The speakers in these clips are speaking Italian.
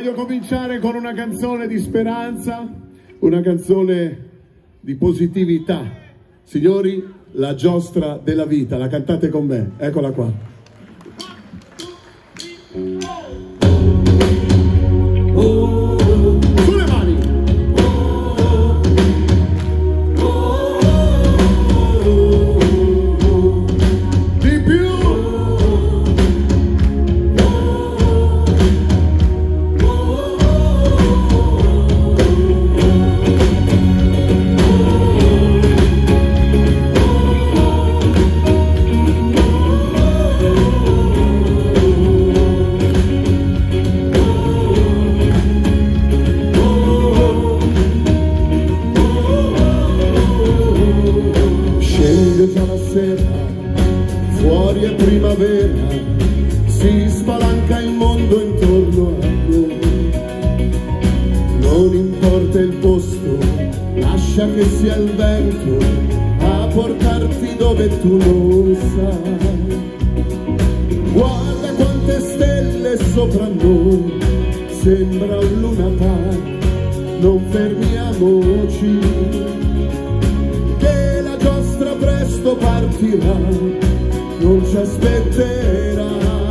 voglio cominciare con una canzone di speranza, una canzone di positività. Signori, La giostra della vita, la cantate con me, eccola qua. Sulle mani! Di più! Fuori è primavera, si spalanca il mondo intorno a noi. Non importa il posto, lascia che sia il vento a portarti dove tu non sai. Guarda quante stelle sopra noi, sembra un luna park, non fermiamoci, che la giostra presto partirà, non ci aspetterà.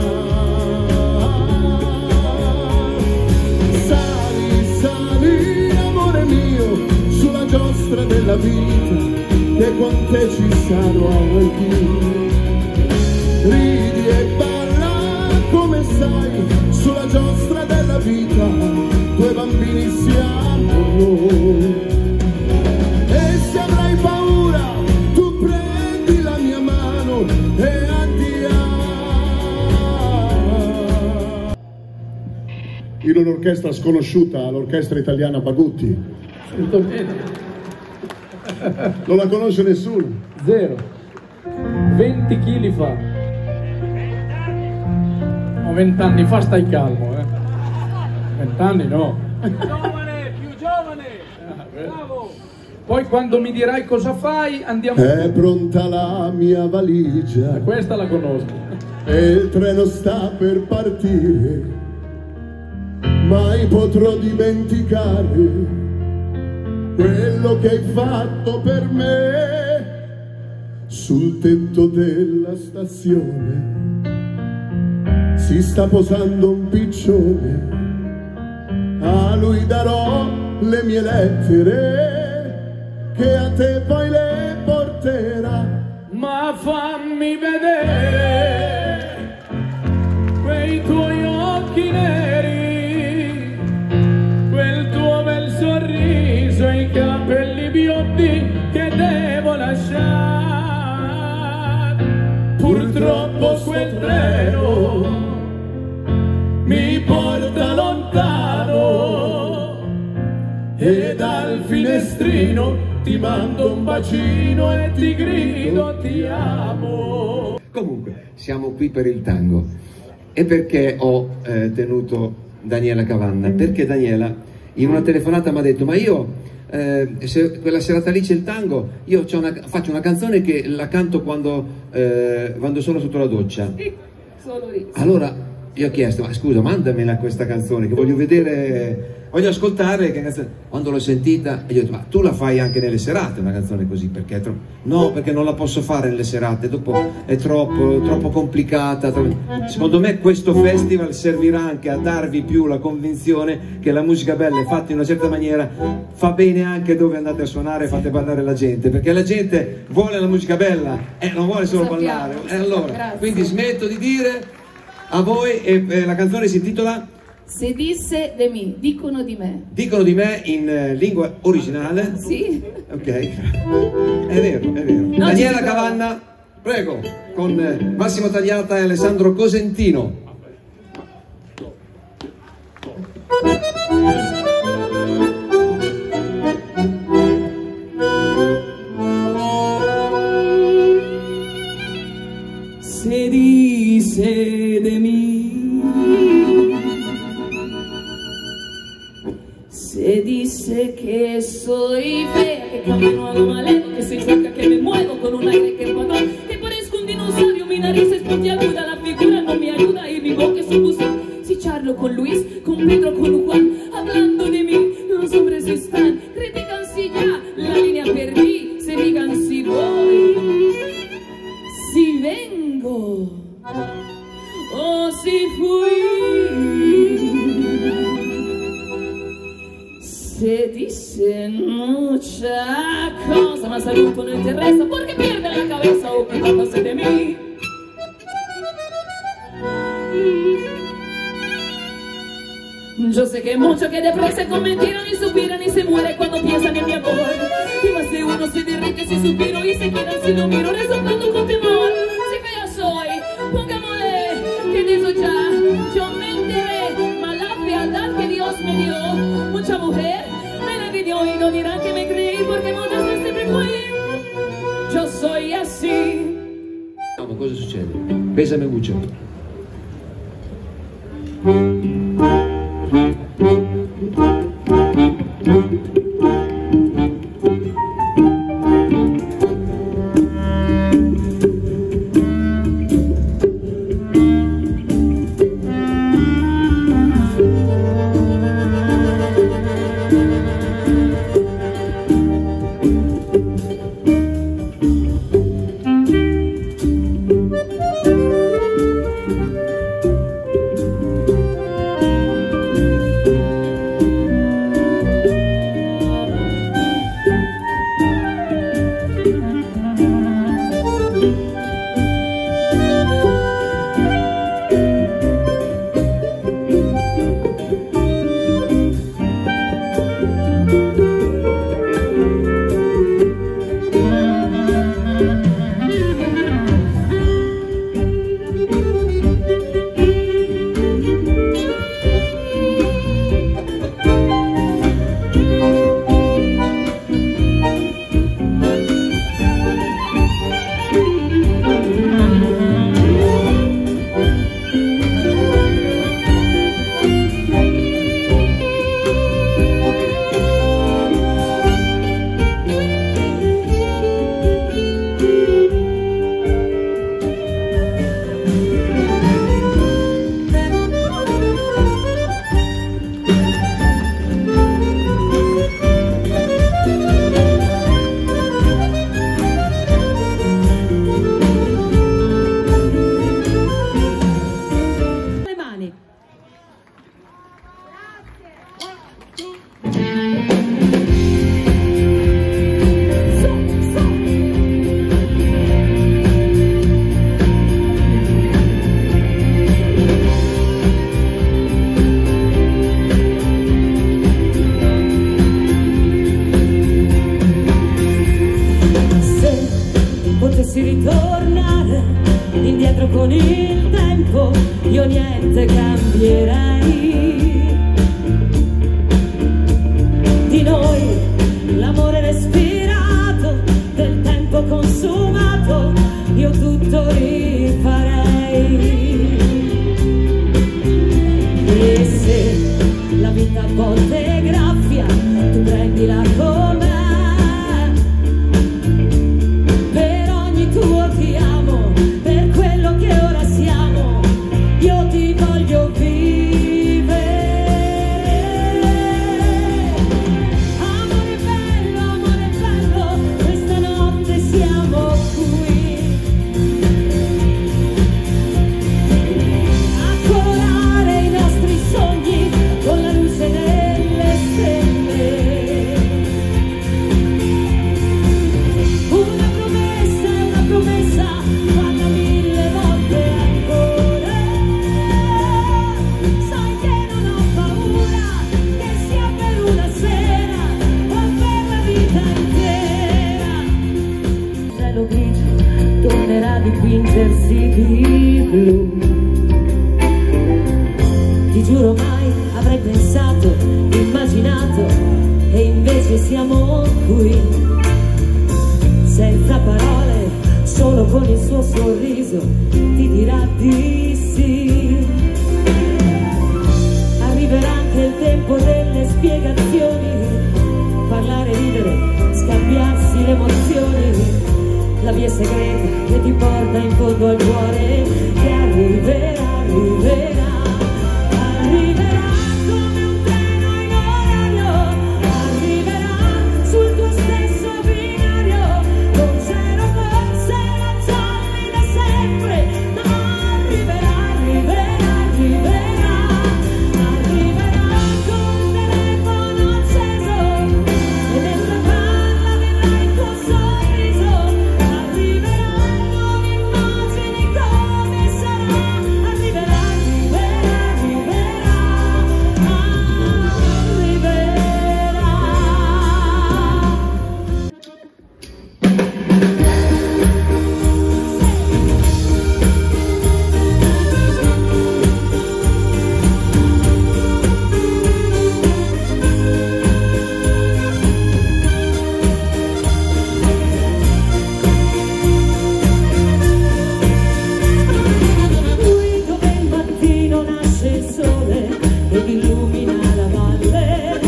Sali, sali, amore mio, sulla giostra della vita, che con te ci sarò anch'io. Ridi e balla come sai, sulla giostra della vita, due bambini siamo noi. E se avrai paura, tu prendi la mia mano e andiamo. In un'orchestra sconosciuta, l'orchestra italiana Bagutti. Non la conosce nessuno? Zero. 20 kg fa. 20 anni fa stai calmo, 20 anni no. Giovane, più giovane. Bravo. Poi quando mi dirai cosa fai andiamo. È pronta la mia valigia, Questa la conosco. e il treno sta per partire, mai potrò dimenticare quello che hai fatto per me. Sul tetto della stazione si sta posando un piccione, a lui darò le mie lettere, che a te poi le porterà. Ma fammi vedere quei tuoi occhi neri, quel tuo bel sorriso e i capelli biondi che devo lasciare. Purtroppo quel treno mi porta lontano e dal finestrino ti mando un bacino e ti grido ti amo. Comunque, siamo qui per il tango. E perché ho tenuto Daniela Cavanna? Perché Daniela in una telefonata mi ha detto: ma io, se quella serata lì c'è il tango, io faccio una canzone che la canto quando sono sotto la doccia. Solo lì. Allora io ho chiesto: ma scusa, mandamela questa canzone che voglio vedere, voglio ascoltare che canzone. Quando l'ho sentita, io ho detto: ma tu la fai anche nelle serate una canzone così? Perché è no, perché non la posso fare nelle serate, dopo è troppo complicata. Secondo me questo festival servirà anche a darvi più la convinzione che la musica bella è fatta in una certa maniera, fa bene anche dove andate a suonare e fate ballare la gente, perché la gente vuole la musica bella e non vuole solo ballare. E allora, quindi smetto di dire a voi, e la canzone si intitola Se disse de me, dicono di me. Dicono di me in lingua originale. Sì. Ok, è vero, è vero. No, Daniela Cavanna, prego, con Massimo Tagliata e Alessandro Cosentino. Se dice de mí, se dice que soy fea, que camino a lo maleno, que soy chueca, que me muevo con un aire que empató, que parezco un dinosaurio, mi nariz es puntiaguda, la figura no me ayuda y mi boca es un gusto. Si charlo Pablo, con Luis, con Pedro, con Juan, hablando de mí. Los hombres están, critican si ya la línea perdí, se digan si voy, si vengo o si fui. Se dicen mucha cosa, más al grupo no interesa porque pierden la cabeza ocupándose de mí. Yo sé que muchos que depresa con mentiras y suspiran y se mueren cuando piensan en mi amor. Y más de uno se derrite si suspiro y se quedan si lo miro resoplando con temor. Si fea soy, pongámosle que de eso ya yo me enteré. Mas la fealdad que Dios me dio, mucha mujer me la pidió y no dirán que me creí porque muchas veces siempre fui. Yo soy así. Ma cosa succede? Bésame mucho. Potessi ritornare indietro con il tempo, io niente cambierei. Di noi l'amore respirato, del tempo consumato, io tutto rifarei. E se la vita a volte è graffia, tu prendila come ti amo per quello che ora siamo, io ti voglio vivere. Amore bello, questa notte siamo qui a colorare i nostri sogni con la luce delle stelle. Una promessa fatta 1000 volte ancora. Sai che non ho paura, che sia per una sera o per la vita intera. Il cielo grigio tornerà a dipingersi di blu. Ti giuro mai avrei pensato, immaginato, e invece siamo qui senza parole, solo con il suo sorriso ti dirà di sì. Arriverà anche il tempo delle spiegazioni, parlare, ridere, scambiarsi le emozioni, la via segreta che ti porta in fondo al cuore, che arriverà, arriverà, arriverà. ed illumina la valle.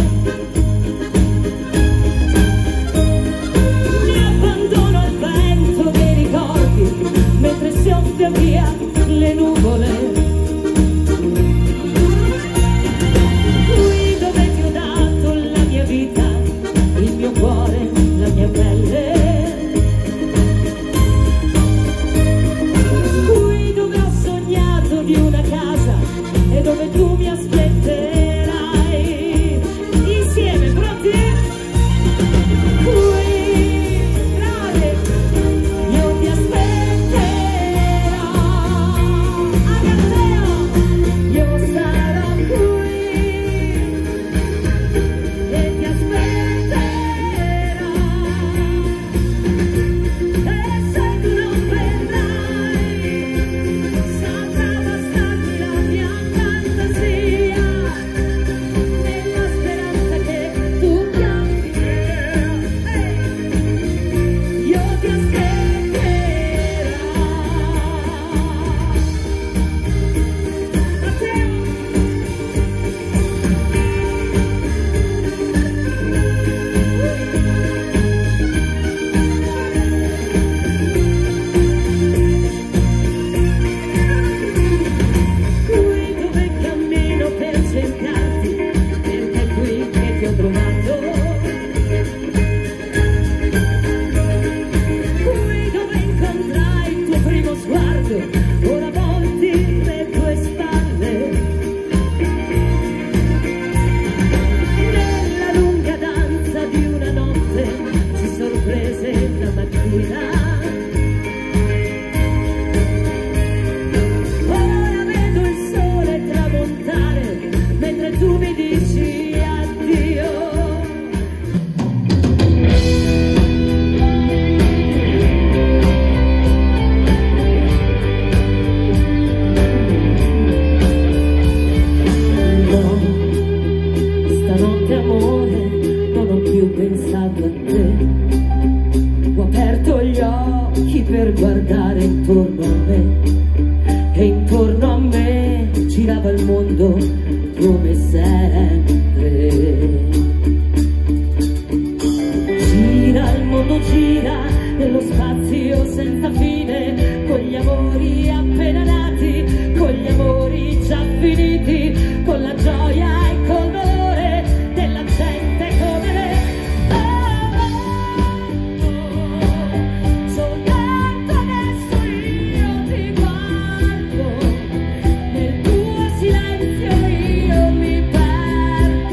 Mi abbandono al vento dei ricordi mentre soffia via le nuvole. Qui dove ti ho dato la mia vita, il mio cuore, la mia pelle. Qui dove ho sognato di una casa e dove tu mi aspetterai. Insieme, pronti? Qui, bravi, io ti aspetterò. A Galileo, io sarò qui e ti aspetterò. E se tu non verrai, saprà bastarmi la mia fantasia, nella speranza che tu cambi. Io ti aspetterò. Matteo. Qui dove cammino per cercarti, perché è qui che ti ho trovato. Qui dove incontrai il tuo primo sguardo, ora volti le tue spalle. Nella lunga danza di una notte ci sorprese la mattina. Ora vedo il sole tramontare mentre tu mi dici addio. No, stanotte amore non ho più pensato a te. Ho aperto gli occhi per guardare intorno a me e intorno a me girava il mondo come sempre. Gira il mondo, gira nello spazio senza fine, con gli amori appena nati, con gli amori già finiti, con la gioia e col dolore della gente come me. Soltanto adesso io ti guardo, nel tuo silenzio io mi perdo.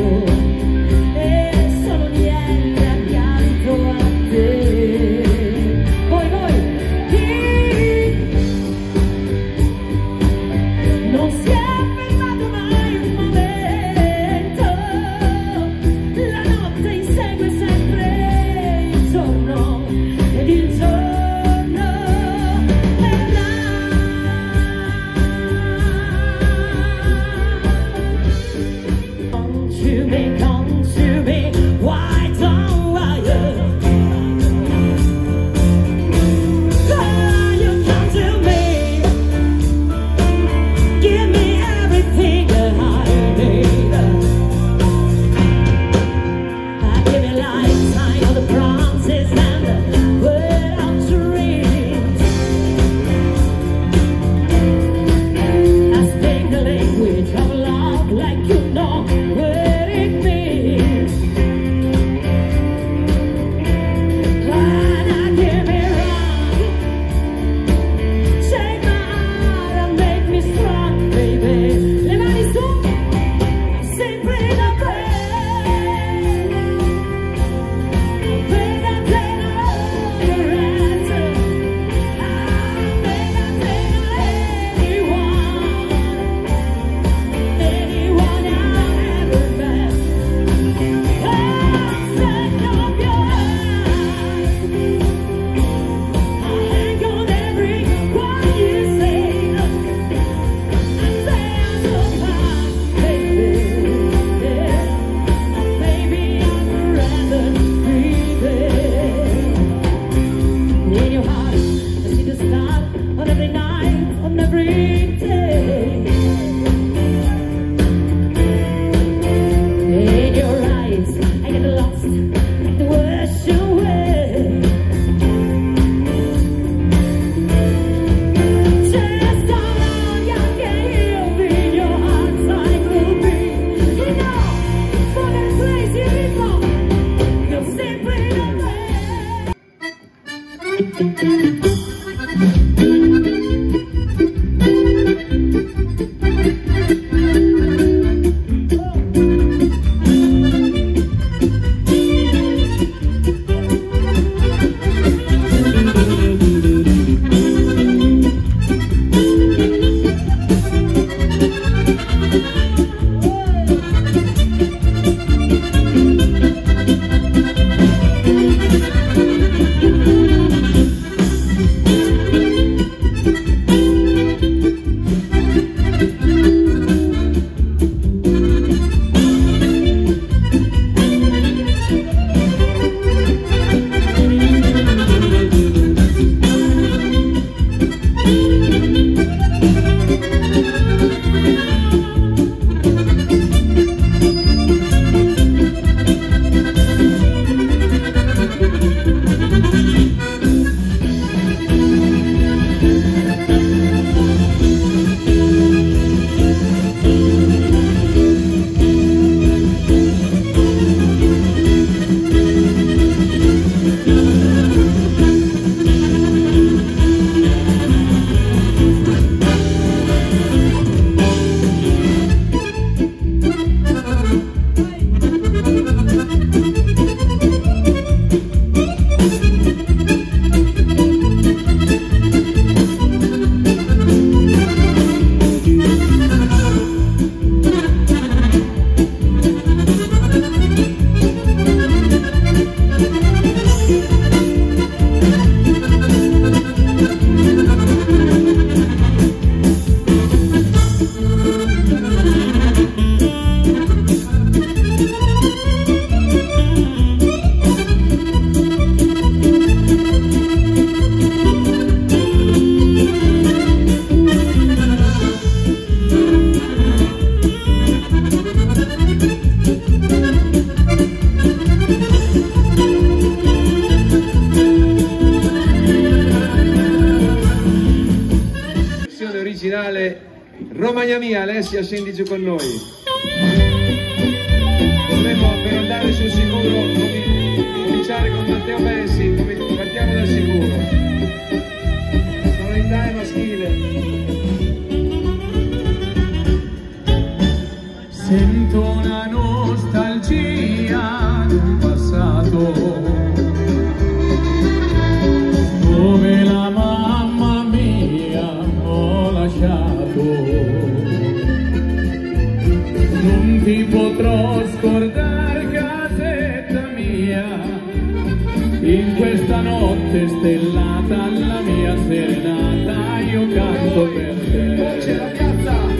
Amica mia, Alessia, scendi giù con noi. Dovremmo, per andare sul sicuro, cominciare con Matteo Bessi. Partiamo dal sicuro. Sonorità è maschile. Sento una nostalgia di un passato dove la mamma mia ho lasciato. Non ti potrò scordare, casetta mia, in questa notte stellata, la mia serenata, io canto per te. C'è la piazza!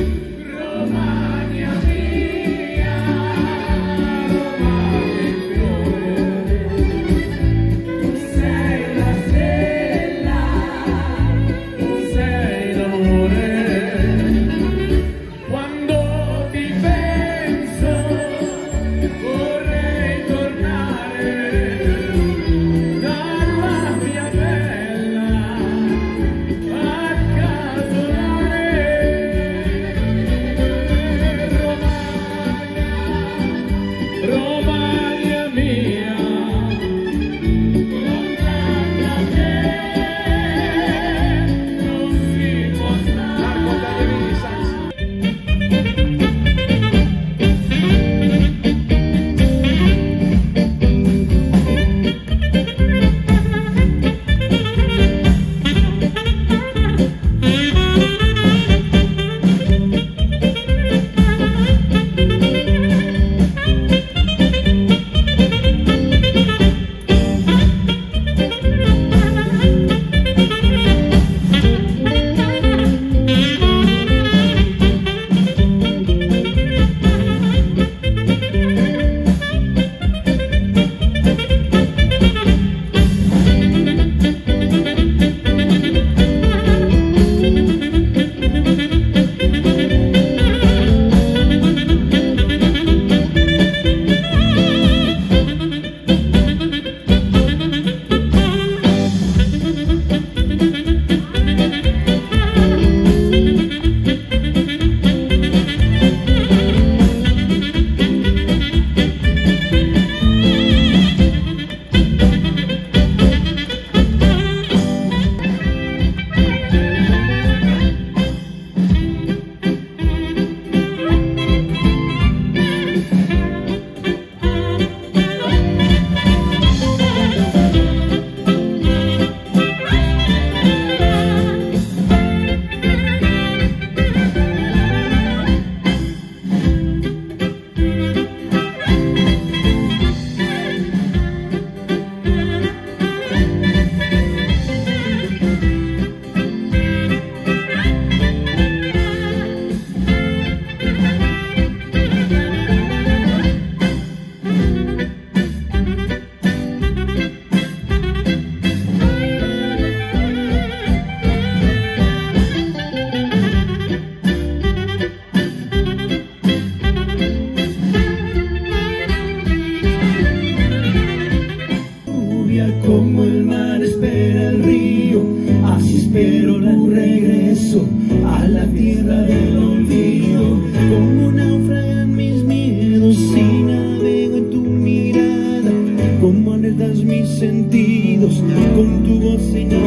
Como el mar espera el río, así espero el regreso a la tierra del olvido. Como naufragan mis miedos si navego en tu mirada, como alertas mis sentidos con tu voz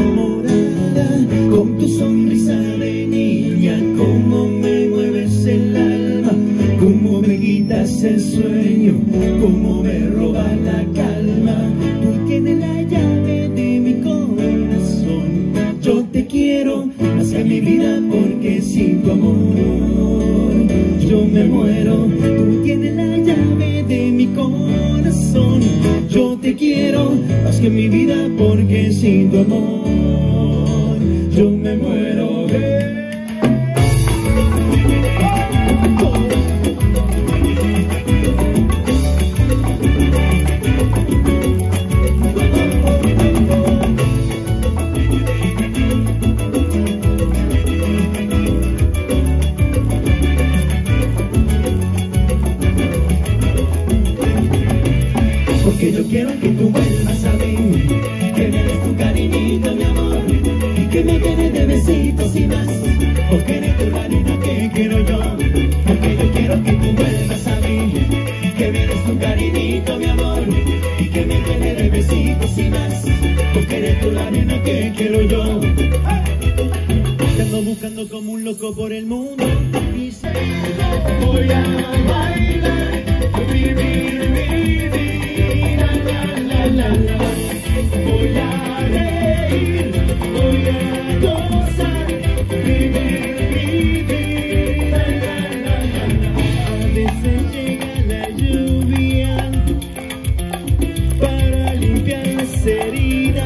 enamorada, con tu sonrisa de niña, como me mueves el alma, como me quitas el sueño, como me robas la calma. Tú tienes la llave de mi corazón, yo te quiero más que mi vida, porque sin tu amor yo me muero. Tú tienes la llave de mi corazón, yo te quiero más que mi vida, porque sin tu amor yo me muero. Porque yo quiero que tú vuelvas a mí, que me des tu cariñito, mi amor, y que me llenes de besitos y más, porque eres tú la niña que quiero. que quiero yo. Te ando buscando como un loco por el mundo y sé voy a bailar, vivir mi vida, la, la, la, la. Voy a reír, voy a gozar, vivir mi vida, la, la, la, la. A veces llega la lluvia para limpiar las heridas,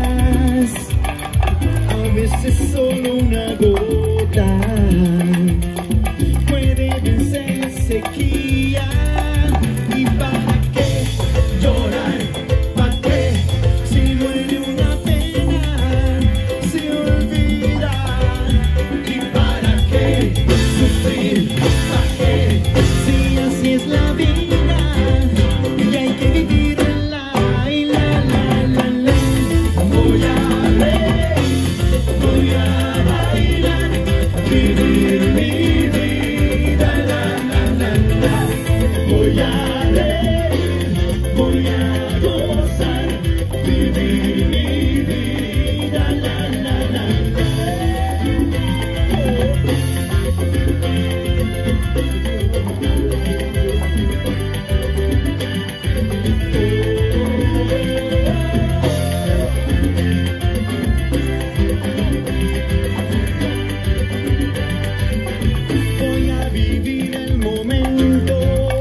a veces solo una gota puede vencer la sequía. ¿Y para qué llorar? ¿Para qué? Si duele una pena, se olvida. ¿Y para qué sufrir? ¿Para qué? Si así es la vida y hay que vivirla. Y la, la, la, la. Voy a reír, voy a bailar, vivir mi vida, la, la, la, la. Voy a reír, voy a gozar, vivir mi vida, la, la, la, la. Voy a vivir el momento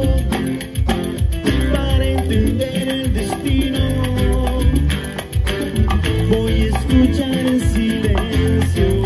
para entender el destino. Voy a escuchar el silencio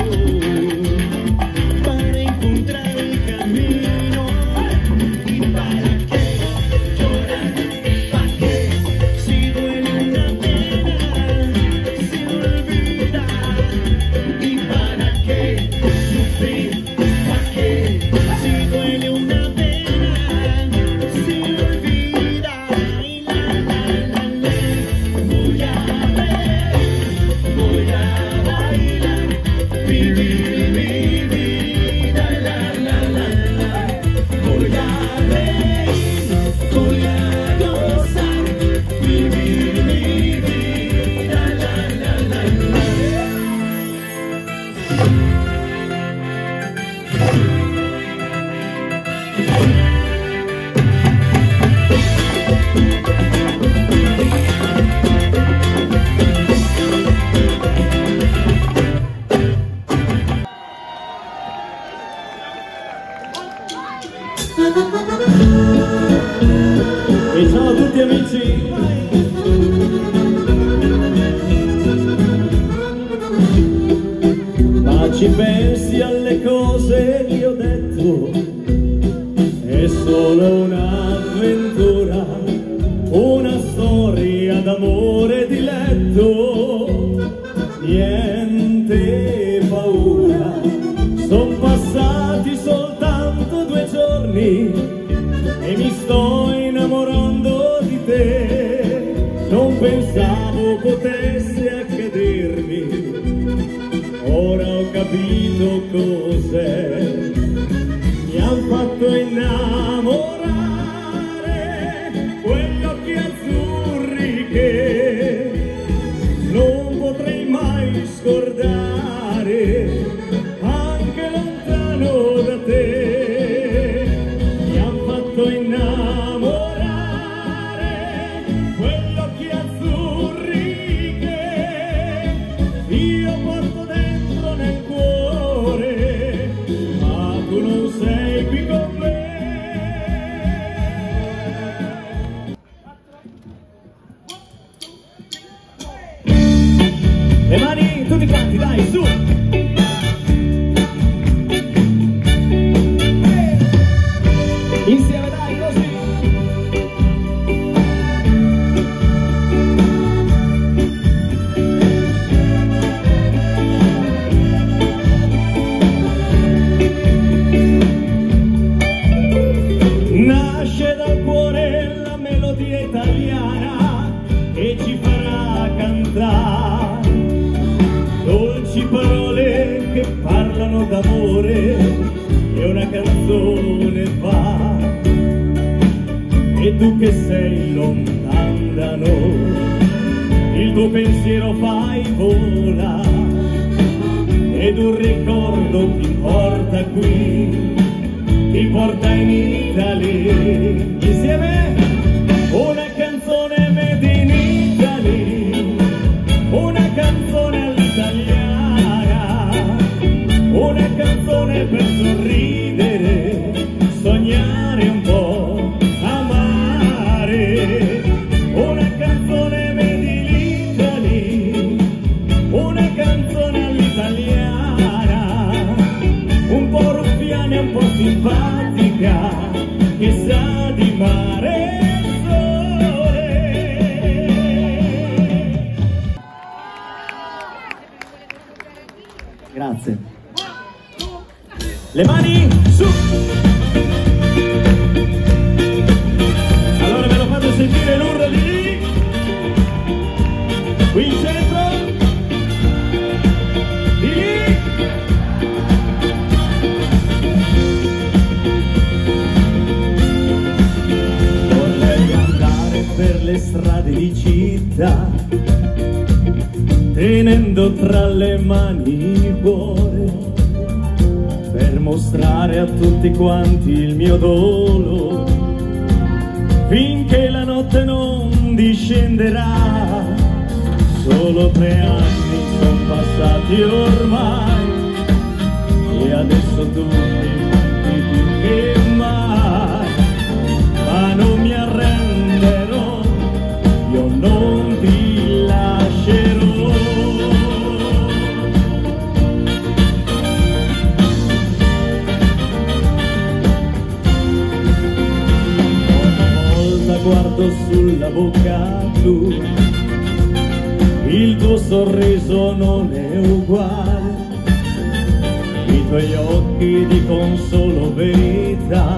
para encontrar el camino. ¿Y para qué llorar? ¿Para qué? Si duele una pena, se olvida. ¿Y para qué sufrir? ¿Para qué? Si duele una pena, se olvida. Y la, la, la, la. Voy a ver, voy a bailar, vivir mi vida, la, la, la, la. Voy a reír, voy a gozar, vivir mi vida, la, la, la, la. E ciao a tutti amici. Ma ci pensi alle cose che ho detto? È solo un'avventura, una storia d'amore di letto. Niente paura, son passati soltanto 2 giorni e mi sto innamorando di te. Non pensavo potesse accadere, ora ho capito cos'è. Mi han fatto innamorare quegli occhi azzurri che non potrei mai scordare, anche lontano da te. Mi han fatto innamorare quegli occhi azzurri che io porto dentro nel cuore, ma tu non sei qui con me. Le mani tutti quanti, dai, su! Insieme, dai, così! Nasce dal cuore la melodia italiana che ci farà cantare dolci parole che parlano d'amore e una canzone fa. E tu che sei lontano, il tuo pensiero fai volare ed un ricordo ti porta qui, ti porta in Italia. Insieme una canzone made in Italy, una canzone all'italiana, una canzone per sorridere, sognare un po', amare. Una canzone made in Italy, una canzone all'italiana, un po' ruffiana e un po' simpatica, che sa di mare e sole. Grazie. Le mani su! Allora ve lo fate sentire l'urlo di lì, qui in centro, di lì. Vorrei andare per le strade di città, tenendo tra le mani il cuore, per mostrare a tutti quanti il mio dolore, finché la notte non discenderà. Solo 3 anni sono passati ormai e adesso tu mi manchi più che mai, ma non mi arrenderò, io non ti lascerò. Guardo sulla bocca blu, il tuo sorriso non è uguale, i tuoi occhi dicono solo verità,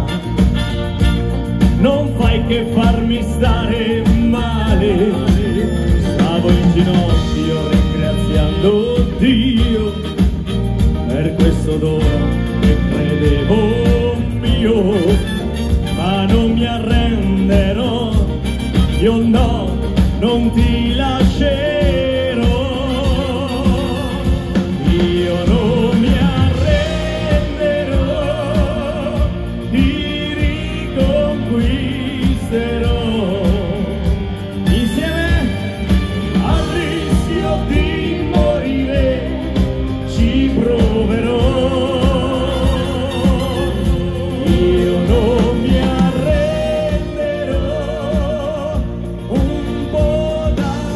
non fai che farmi stare male. Stavo in ginocchio ringraziando Dio per questo dono che credevo mio, ma non mi arrenderò, io no, non ti lascerò, io non mi arrenderò, ti riconquisterò, insieme al rischio di morire ci proverò. Io non mi arrenderò, un po' da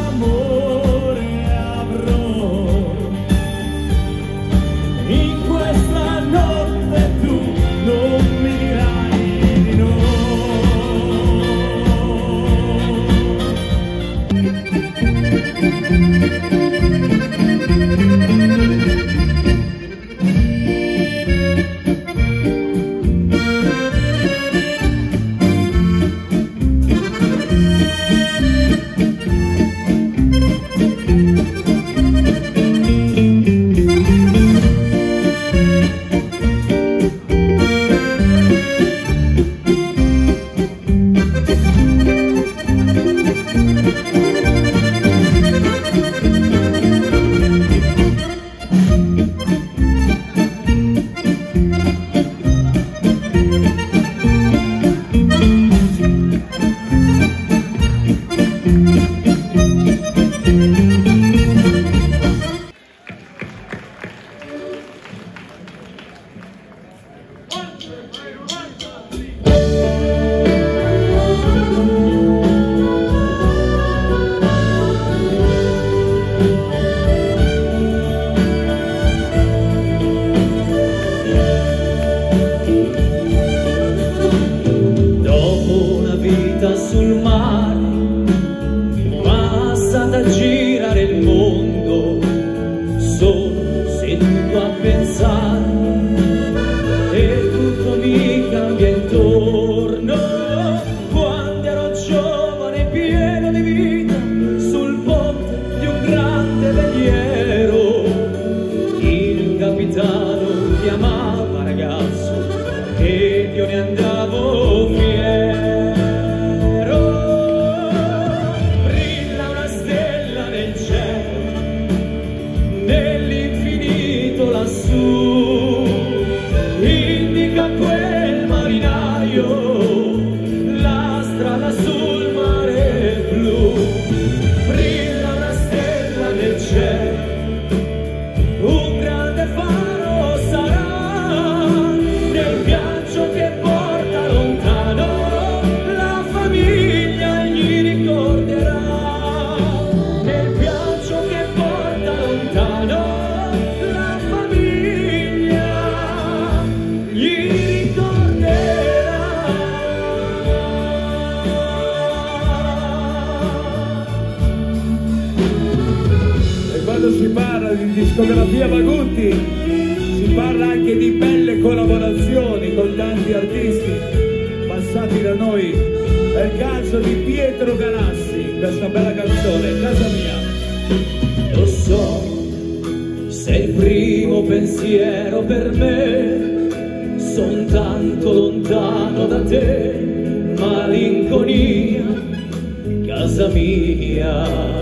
discografia Magutti si parla anche di belle collaborazioni con tanti artisti passati da noi. È il caso di Pietro Galassi, questa bella canzone, Casa Mia. Lo so, sei il primo pensiero per me, son tanto lontano da te, malinconia, casa mia.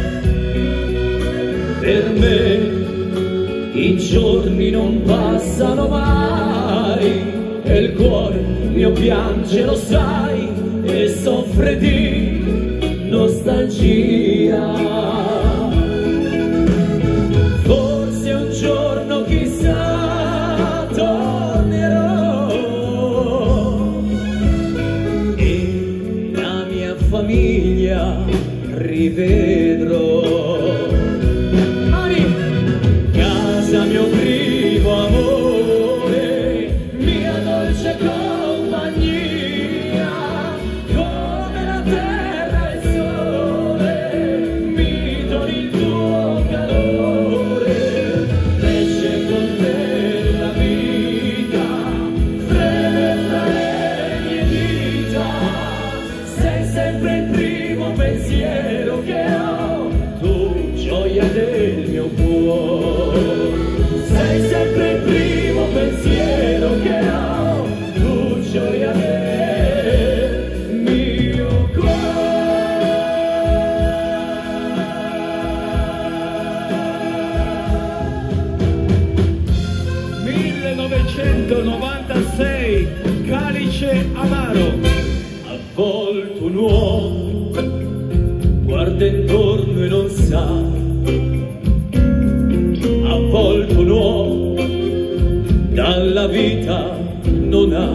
Per me i giorni non passano mai e il cuore mio piange, lo sai, e soffre di nostalgia. Forse un giorno chissà tornerò e la mia famiglia rivedrò. Casa mio primo amore, mia dolce compagnia, come la terra e il sole, mi doni il tuo calore, cresce con te la vita, fredda le mie dita, sei sempre il primo pensiero che ho, tu gioia del mio cuore. Sei sempre il primo pensiero che ho, tu gioia del mio cuore. 1996, Calice amaro. Avvolto un uomo, guarda intorno e non sa. Avvolto un uomo, dalla vita non ha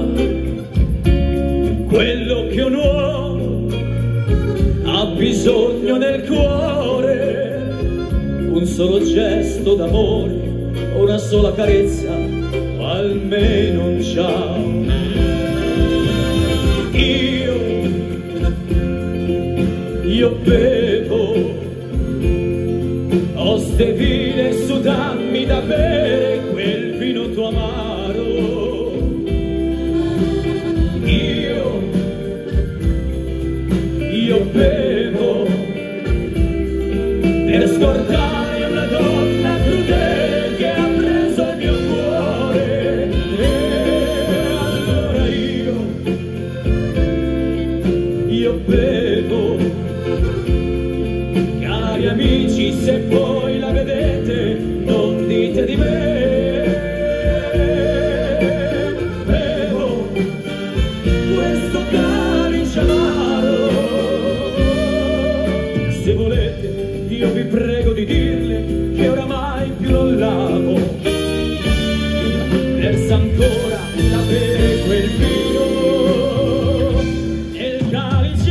quello che un uomo ha bisogno nel cuore, un solo gesto d'amore, una sola carezza, almeno un ciao. Io bevo, oste vile su, dammi da bere quel vino tuo amaro. Io bevo per scordare una donna crudele che ha preso il mio cuore. E allora io bevo, cari amici, se poi la vedete non dite di me. Bevo questo calice amaro, se volete io vi prego di dirle che oramai più non l'amo, versa ancora da bere quel vino e il calice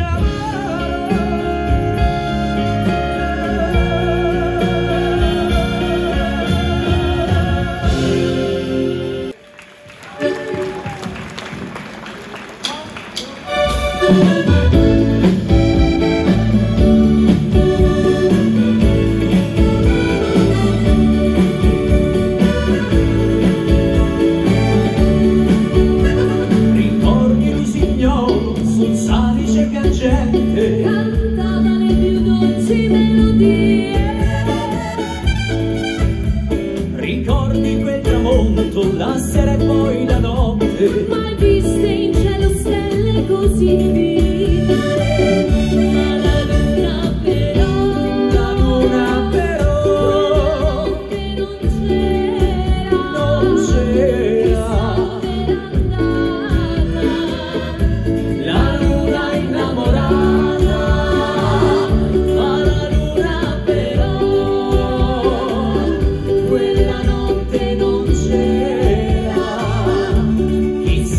cantava le più dolci melodie. Ricordi quel tramonto, la sera e poi la notte, Mai viste in cielo stelle così vive. Ma la luna però che non c'era. la luna innamorata, Ma la luna però quella notte non c'era. chissà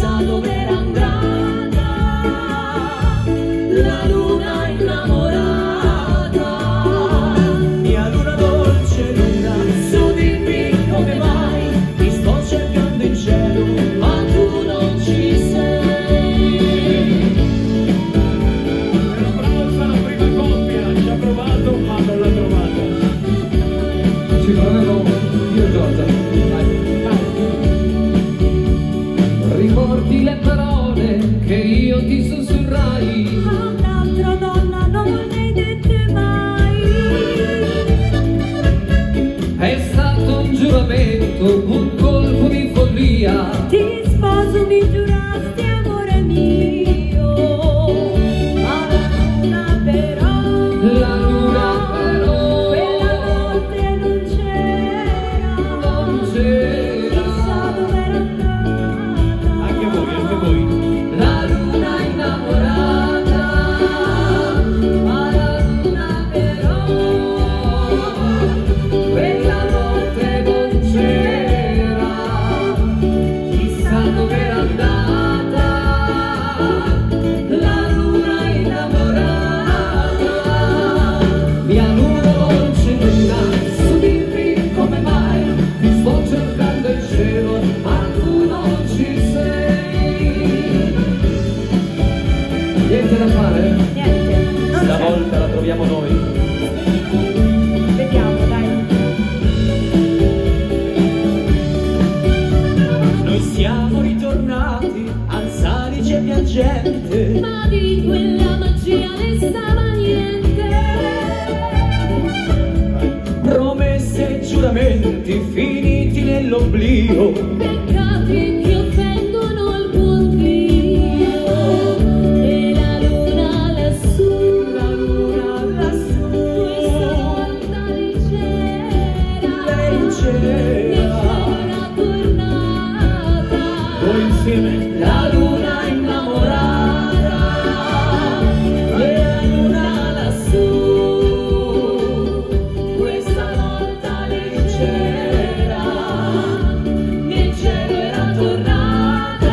Dio. Peccati che offendono il buon Dio. E la luna lassù, questa volta leggera tornata. Voi insieme. La luna innamorata e la luna lassù, questa volta leggera, nel cielo era tornata.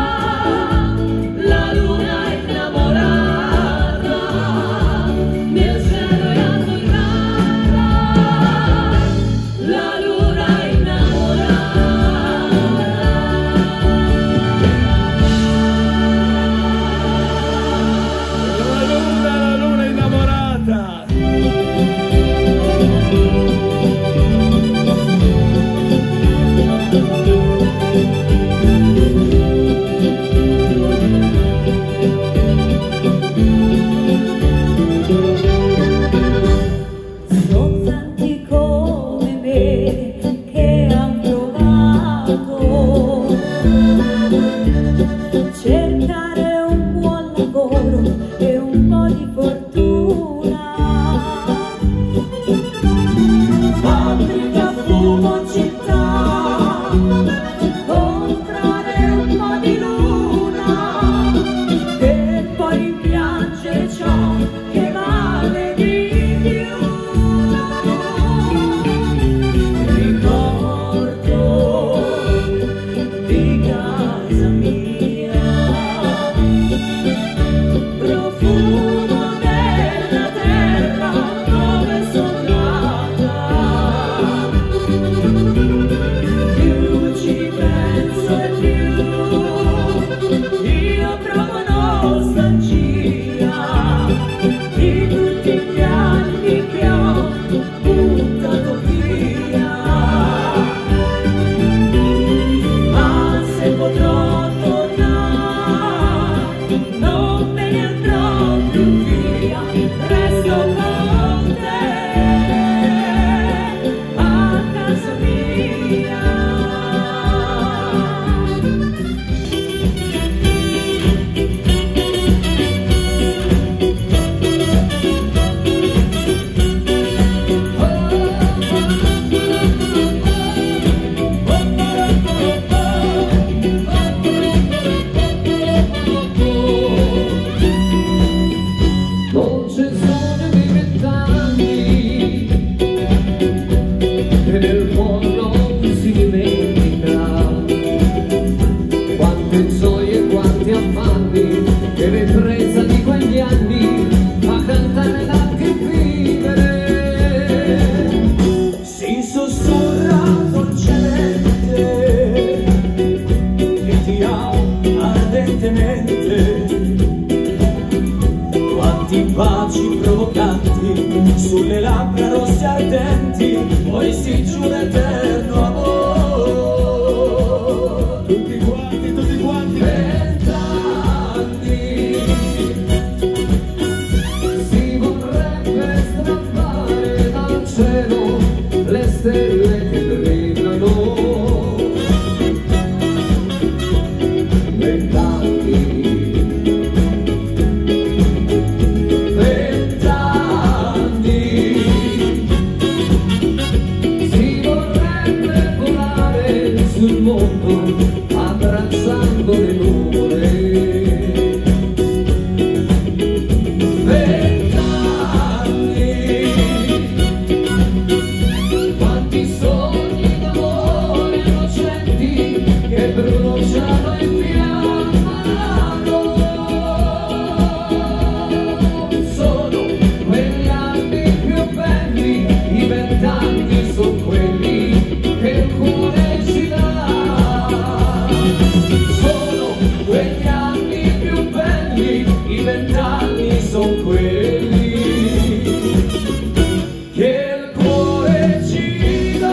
La luna innamorata, nel cielo era tornata. La luna innamorata. La luna innamorata. Sono tanti come me che han provato cercare un buon lavoro e un po' di fortuna. Fabbrica, fumo, città, comprare un po' di luna e poi piange ciò che vale di più. Ricordo di casa mia, profumo della terra dove sono nata. Più ci penso e più io provo nostalgia di tutti gli anni che ho buttato via. Ma se potrò tornare non me ne andrò più via, resto con te a casa mia. Non c'è sogno di 20 anni e nel mondo non si dimentica quante gioie e quanti affanni che l'hai presa di quegli anni a cantare l'anche vivere. Si sussurra dolcemente che ti amo ardentemente. Quanti baci provocanti sulle labbra rosse ardenti, poi si giura eterno amore. Tutti quanti, tutti quanti. 20 anni si vorrebbe strappare dal cielo le stelle che brillano. 20 anni. 20 anni si vorrebbe volare sul mondo abbracciando le nuvole. 20 anni, quanti sogni d'amore innocenti che bruciano e fiammano. Sono quegli anni più belli, i 20 anni sono quelli che il cuore ci dà. Sono quegli anni più belli, i 20 anni sono quelli che il cuore ci dà.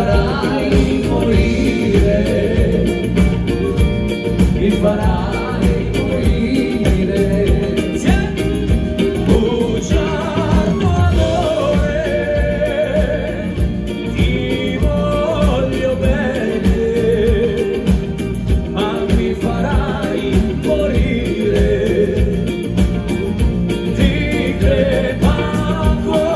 farai morire, mi farai morire. Bugiardo amore, ti voglio bene, ma mi farai morire di crepacquo.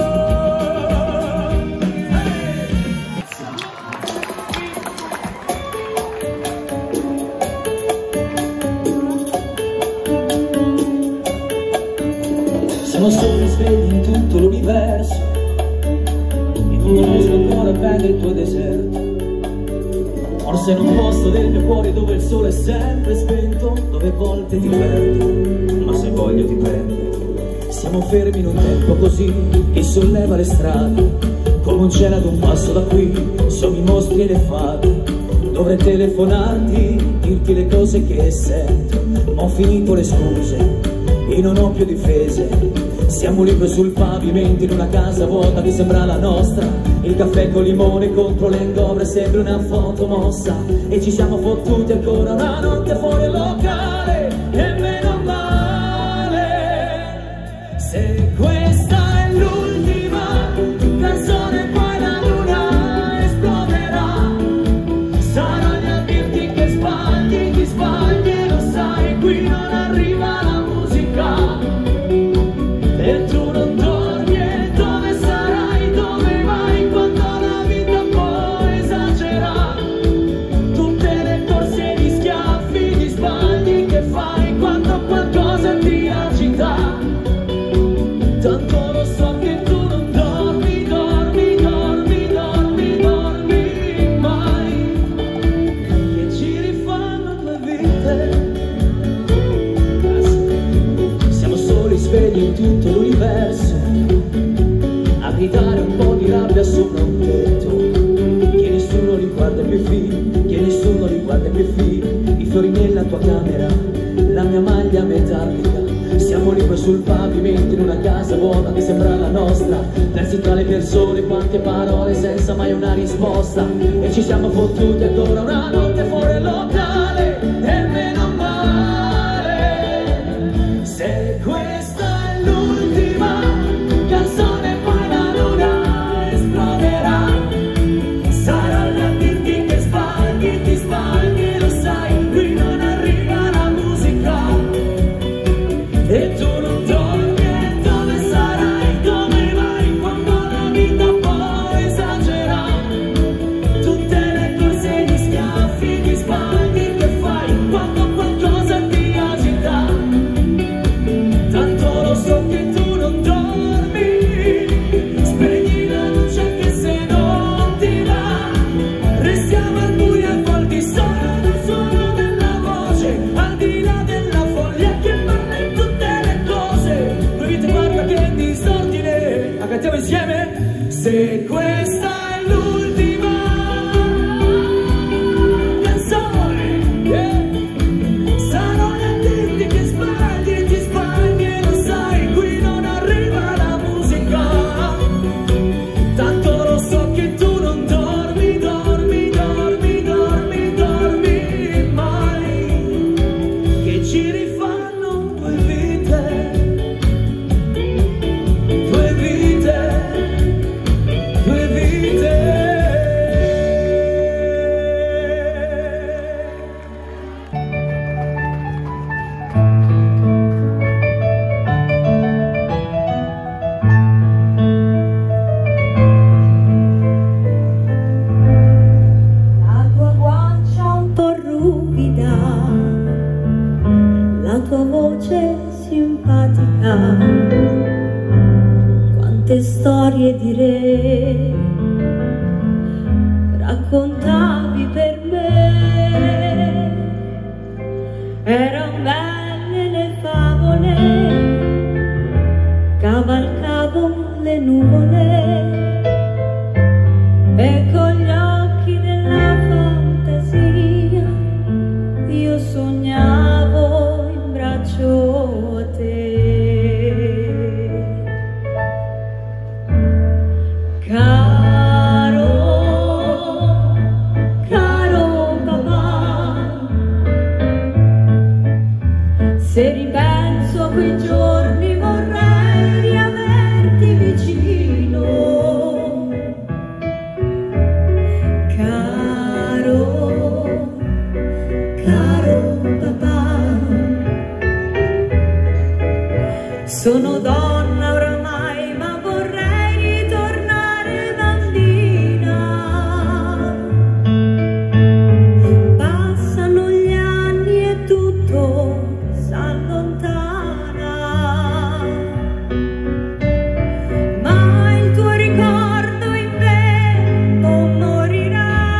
Siamo soli svegli in tutto l'universo, e non riesco ancora a prendere il tuo deserto. Forse in un posto del mio cuore dove il sole è sempre spento, dove a volte ti perdo, ma se voglio ti prendo. Siamo fermi in un tempo così che solleva le strade, come un cielo ad un passo da qui, siamo i mostri e le fate. Dovrei telefonarti, dirti le cose che sento, ma ho finito le scuse e non ho più difese. Siamo liberi sul pavimento in una casa vuota che sembra la nostra. Il caffè con limone contro l'engombre sembra una foto mossa. E ci siamo fottuti ancora una notte fuori al locale, e meno male. Se questa è l'ultima canzone poi la luna esploderà. Saranno a dirti che sbagli, ti sbagli e lo sai, qui non arriva la musica. E tu non dormi, e dove sarai, dove vai quando la vita poi esagera. Tutte le corse di schiaffi, gli sbagli che fai quando qualcosa ti agita. Tanto lo so che tu non dormi, dormi, dormi, dormi, dormi mai. Che ci rifanno due vite. Siamo soli svegli in tutto l'universo, a gridare un po' di rabbia sopra un tetto. Che nessuno riguarda i miei figli, che nessuno riguarda i miei figli. I fiori nella tua camera, la mia maglia metallica. Siamo liberi sul pavimento in una casa vuota che sembra la nostra. Persi tra le persone, quante parole senza mai una risposta. E ci siamo fottuti ancora una notte fuori al locale, e meno male. Se questa è l'ultima canzone poi la luna esploderà. Saranno a dirti che sbagli, ti sbagli, lo sai, qui non arriva la musica. E tu non dormi, e dove sarai, dove vai quando la vita poi esagera. Tutte le corse di schiaffi, gli sbagli che fai quando qualcosa ti agita. Tanto lo so che tu non dormi, spegni la luce che se non ti va. Restiamo al buio e al di solo del suono della voce, al di là della foglia che parla in tutte le cose. Due vite guarda che disordine, la cantiamo insieme. Se questa è l'ultima canzone, sarò a dirti che sbagli, ti sbagli e lo sai, qui non arriva la musica. Tanto lo so che tu non dormi, dormi, dormi, dormi, dormi mai. Che ci rifanno due vite, due vite, due vite. La tua guancia un po' ruvida, la tua voce simpatica, quante storie di re raccontavi per me. Eran belle le favole, cavalcavo le nuvole e con gli occhi della fantasia io sognavo in braccio a te. Caro Sono donna oramai, ma vorrei ritornare bambina. Passano gli anni e tutto s'allontana, ma il tuo ricordo in me non morirà.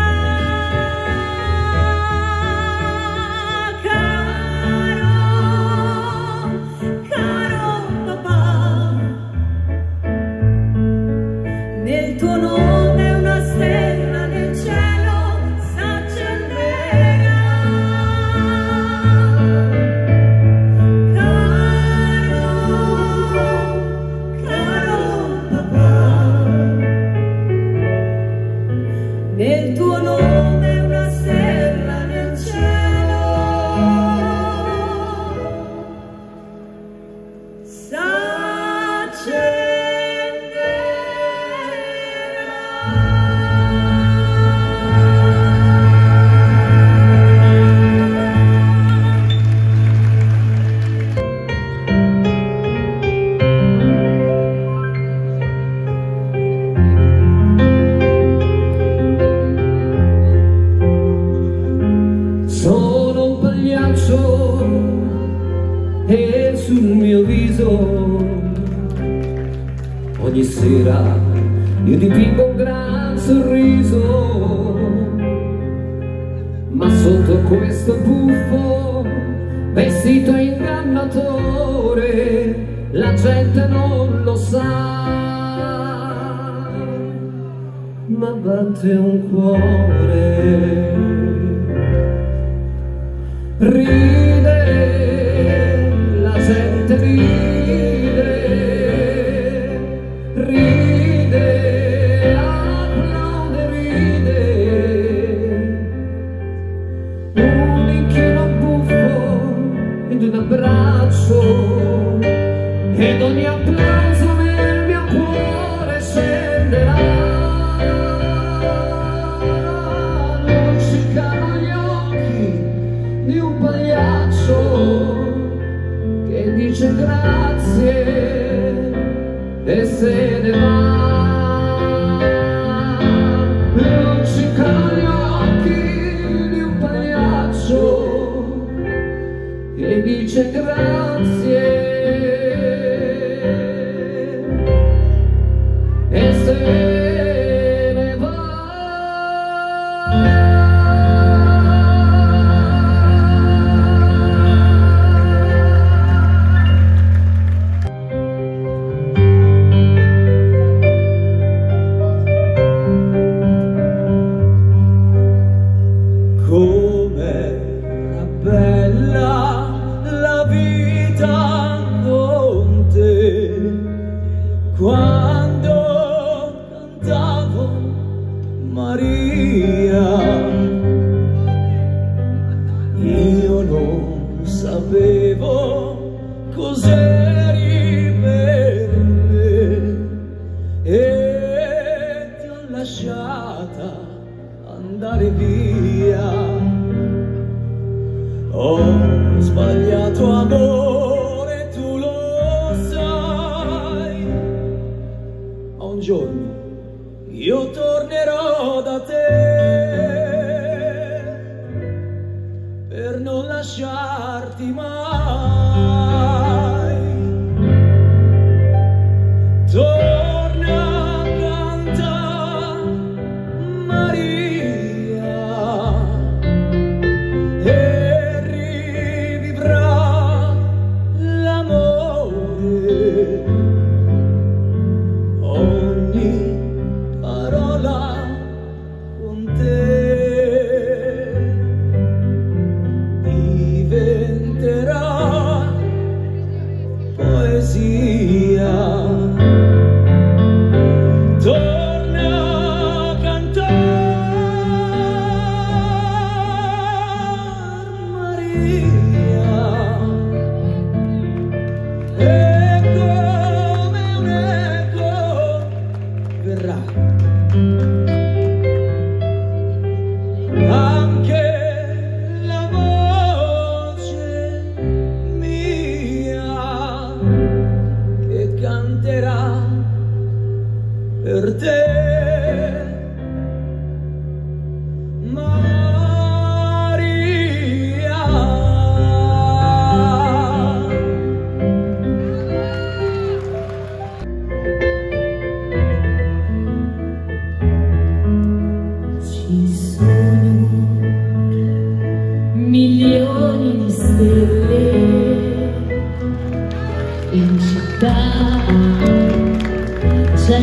Nel tuo nome una stella nel cielo s'accenderà. Caro papà, nel tuo nome una stella nel cielo s'accenderà. Sono un pagliaccio e sul mio viso ogni sera io dipingo un gran sorriso, ma sotto questo buffo vestito ingannatore la gente non lo sa, ma batte un cuore. Ride, la gente ride, ride, applaude, ride. Un inchino buffo ed un abbraccio, ed ogni applauso nel mio cuore scenderà. Luccicano gli occhi di un pagliaccio che dice grazie e se ne va. Luccicano gli occhi di un pagliaccio che dice grazie e se ne va. Com'era bella la vita con te, quando cantavo Maria. Io non sapevo cos'eri per me e ti ho lasciata andare via. Ho sbagliato amore, tu lo sai, ma un giorno io tornerò da te per non lasciarti mai. Torna a cantare Maria e rivivrà l'amore. Ogni parola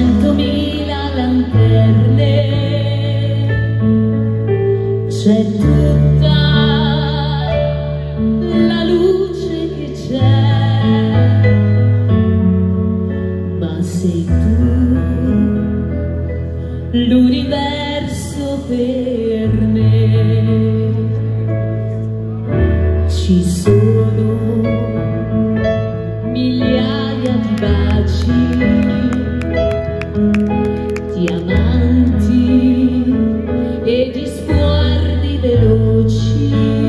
100.000 lanterne, c'è tutta la luce che c'è, ma sei tu l'universo per me. Ci sono migliaia di baci, di amanti e di sguardi veloci,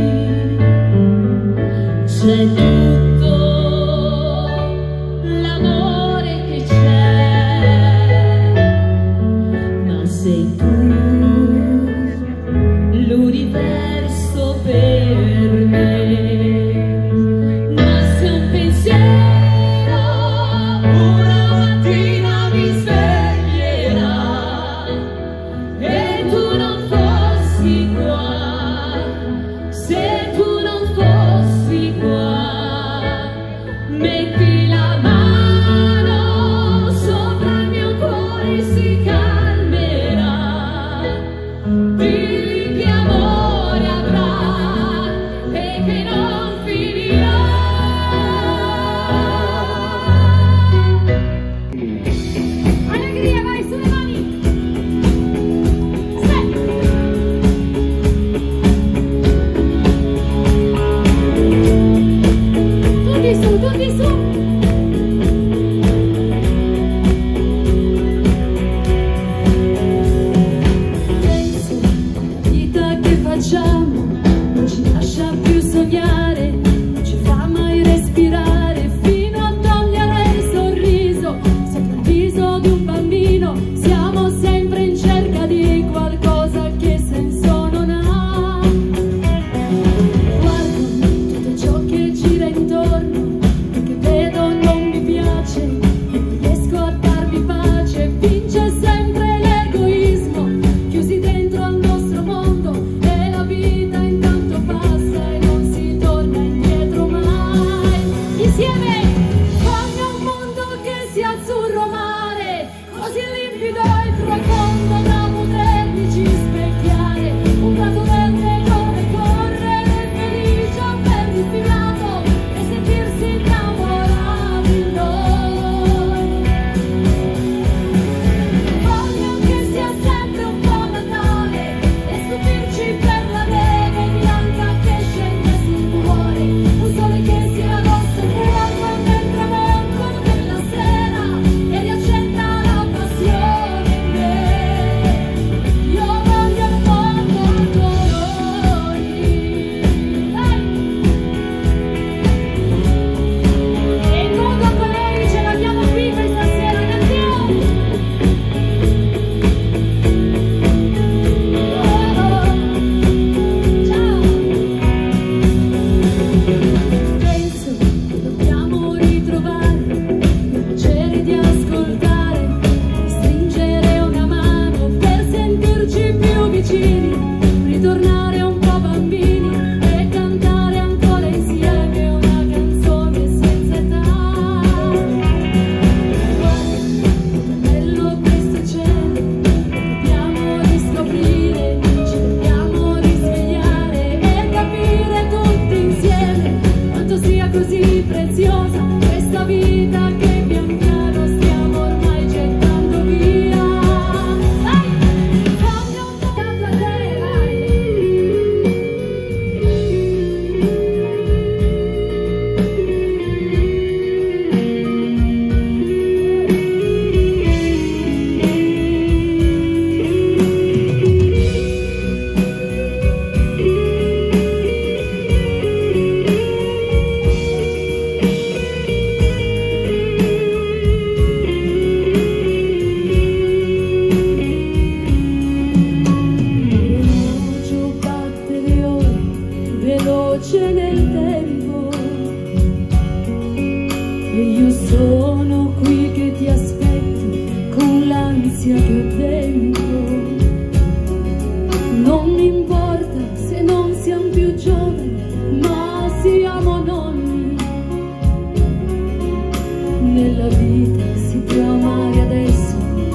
c'è tutto l'amore che c'è, ma sei tu l'universo per me. Ma se un pensiero una mattina mi sveglierà e tu non fossi qua, se tu non fossi qua, metti la mano sopra il mio cuore, si calmerà, digli che amore avrà e che non finirà. Allegria, vai sulle mani! Tutti su, tutti su! Penso alla vita che facciamo non ci lascia più sognare, non ci fa mai respirare, fino a togliere il sorriso sopra il viso di un bambino. Siamo sempre in cerca di qualcosa che senso non ha. Guardo tutto ciò che gira intorno, che vedo non mi piace, non riesco a darmi pace, vince sempre l'egoismo, chiusi dentro al nostro mondo, e la vita intanto passa e non si torna indietro mai. Insieme voglio un mondo che sia azzurro mare, così limpido e profondo da potermici specchiare, un prato verde dove correre felice a ben sfilato e sentirsi innamorati in noi. Voglio che sia sempre un po' Natale e stupirci per la neve bianca che scende sul cuore, un sole che sia rosso fuoco nel tramonto della sera e riaccenda la passione in me. Io voglio il mondo a colori. E il mondo a colori ce l'abbiamo qui questa sera, cantiamo! Ciao! Penso che dobbiamo ritrovare il piacere di ascoltare, di stringere una mano per sentirci più vicini, ritornare un po' bambini e cantare ancora insieme una canzone senza età. Guarda, che bello questo cielo, dobbiamo riscoprire, ci dobbiamo risvegliare e capire tutti insieme quanto sia così preziosa questa vita che pian piano stiamo ormai gettando via. Vai! Voglio un po' da te, vai! L'orologio batte le ore, veloce nel tempo, e io sono qui che ti aspetto con l'ansia che ho dentro. Non mi importa se non siamo più giovani, ma siamo nonni. Nella vita si può amare adesso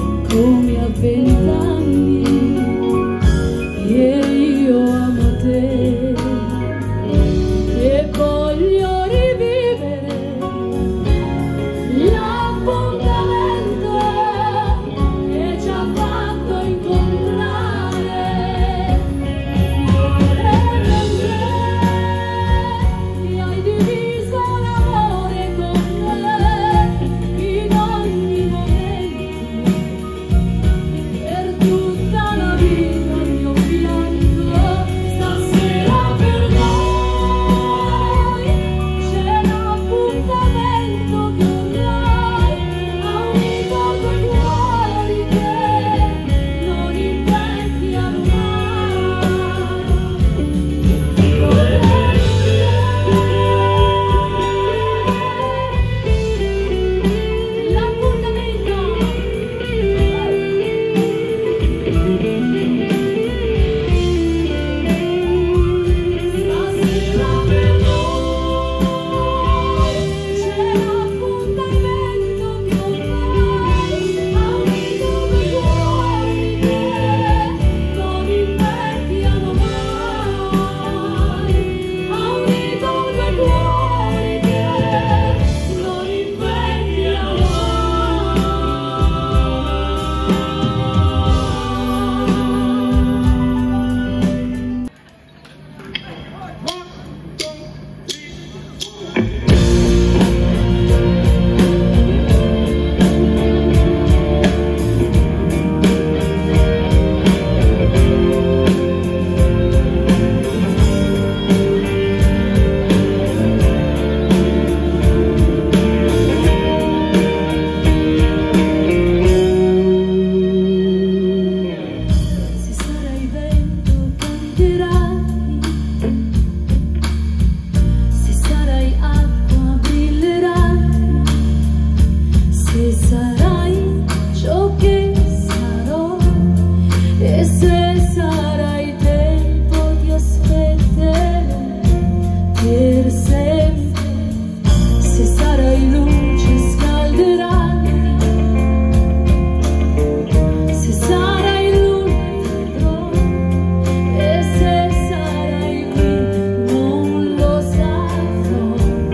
sarai tempo ti aspetterò per sempre, se sarai luce scalderai, se sarai l'ultimo e se sarai qui non lo saprò,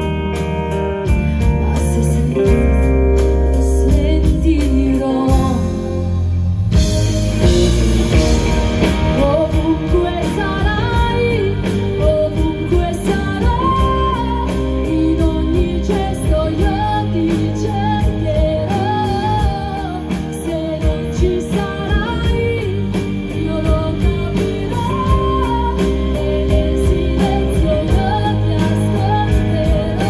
ma se sei tu lo sentirò. Ovunque sarò, in ogni gesto io ti cercherò. Se non ci sarai, io lo capirò e nel silenzio io ti ascolterò.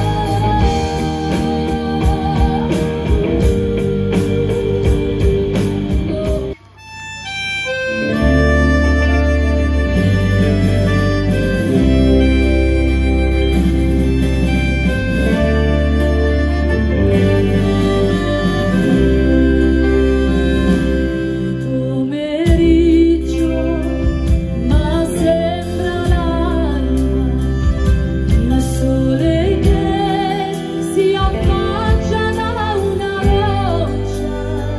Pomeriggio, ma sembra l'alba, il sole che si affaccia da una roccia,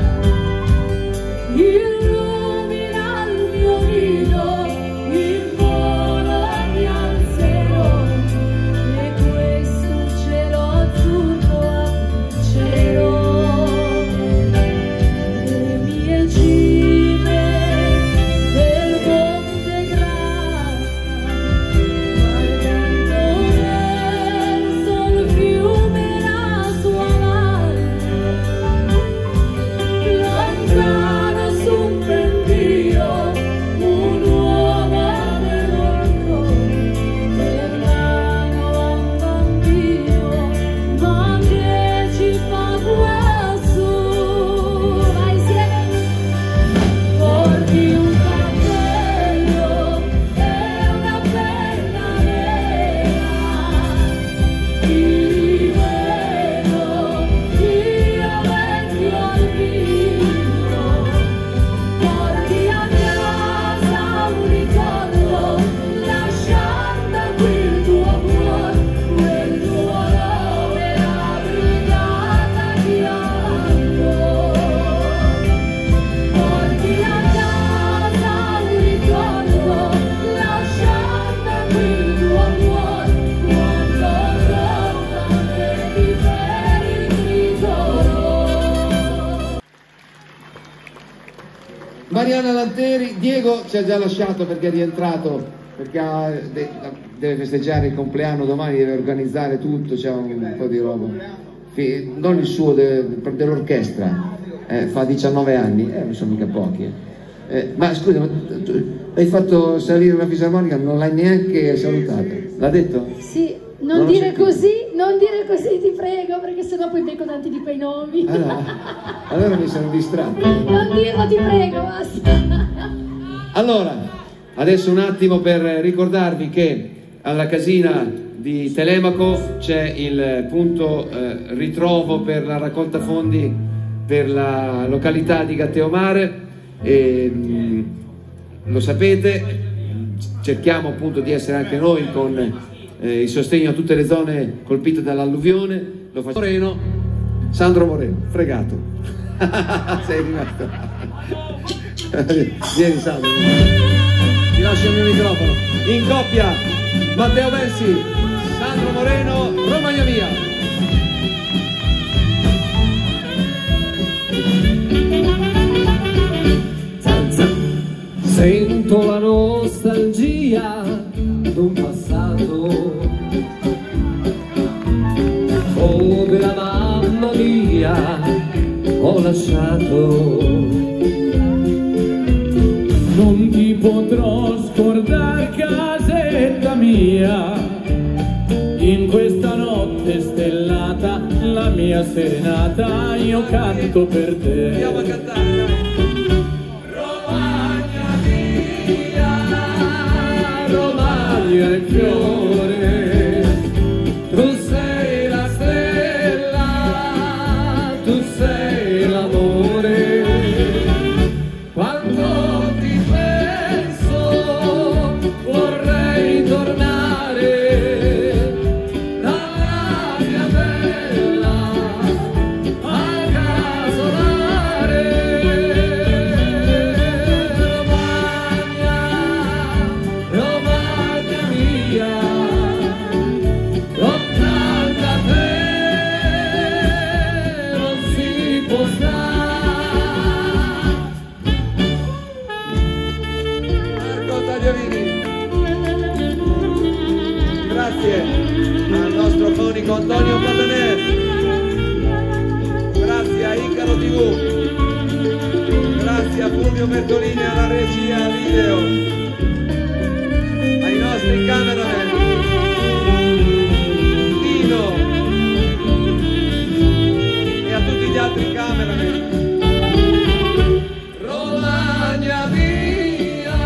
illumina il mio nido, in volo mi alzerò, e questo cielo azzurro abbraccerò. Le mie cime del Monte Grappa, guardando verso il fiume e la sua valle, lontano su un pendio un uomo aveva il cuore, in mano a un bambino, ma che ci fa quassù? Vai insieme! Porti un cappello e una penna nera, ti rivedo, io vecchio albino. Porti a casa un ricordo, lasciando qui il tuo cuore, quel tuo nome, la brigata di alto. Porti a casa un ricordo, lasciando qui il tuo cuore, quando tornate per il tricolore. Mariana Lanteri, Diego ci ha già lasciato perché è rientrato, perché deve festeggiare il compleanno domani, deve organizzare tutto, c'è un po' di roba. Non il suo, dell'orchestra, fa 19 anni, non sono mica pochi. Ma scusa, ma tu hai fatto salire una fisarmonica, non l'hai neanche salutata, l'ha detto? Sì, Non non lo dire sentivo. così, non dire così, ti prego, perché sennò poi becco tanti di quei nomi. Allora mi sono distratto. Non dirlo, ti prego, basta. Allora, adesso un attimo per ricordarvi che alla casina di Telemaco c'è il punto ritrovo per la raccolta fondi per la località di Gatteomare. Lo sapete, cerchiamo appunto di essere anche noi con il sostegno a tutte le zone colpite dall'alluvione. Lo faccio Moreno, Sandro Moreno, fregato. Sei rimasto. Vieni Sandro, ti lascio il mio microfono. In coppia Matteo Bessi, Sandro Moreno, Romagna Mia. Sento la nostalgia d'un passato, dove la mamma mia ho lasciato. Non ti potrò scordare, casetta mia, in questa notte stellata, la mia serenata, io canto per te. Andiamo a cantare. Romagna è il fiore, tu sei la stella, tu sei l'amore. Quando ti penso Tagliavini. Grazie al nostro fonico Antonio Patanè. Grazie a Icaro TV. Grazie a Fulvio Bertolini alla regia video. Ai nostri cameraman. Tino. E a tutti gli altri cameraman. Romagna mia,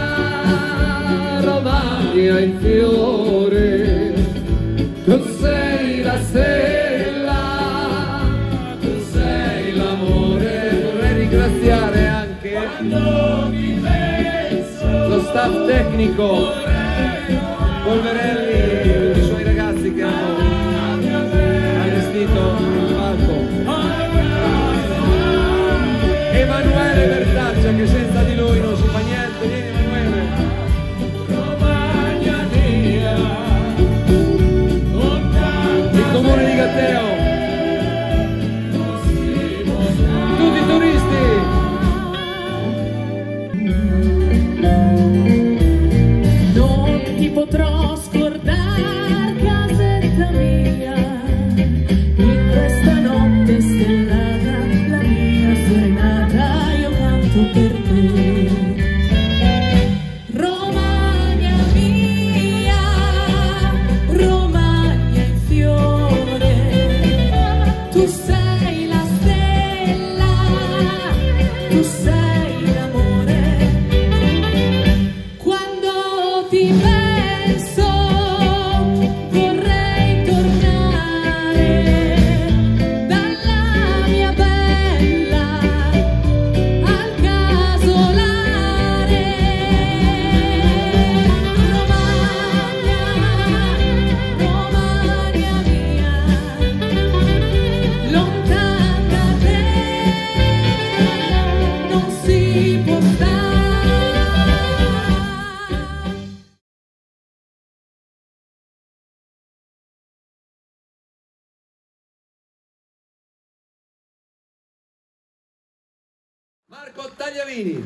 Romagna in fiore, tu sei la stella, tu sei l'amore. Vorrei ringraziare anche lo staff tecnico, Polverelli e i suoi ragazzi che hanno allestito il palco. Emanuele Bertaccia, che senza di lui non si fa niente. Vieni Emanuele. Romagna mia, Il comune di Gatteo. Tutti i turisti. Non ti potrò scordare, casetta mia, in questa notte stellata, la mia serenata, io canto per te. Romagna mia, Romagna in fiore, tu sei la stella, tu sei l'amore. Quando ti penso vorrei tornare dalla mia bella al casolare. Romagna, Romagna mia, lontana da te non si può stare. Marco Tagliavini.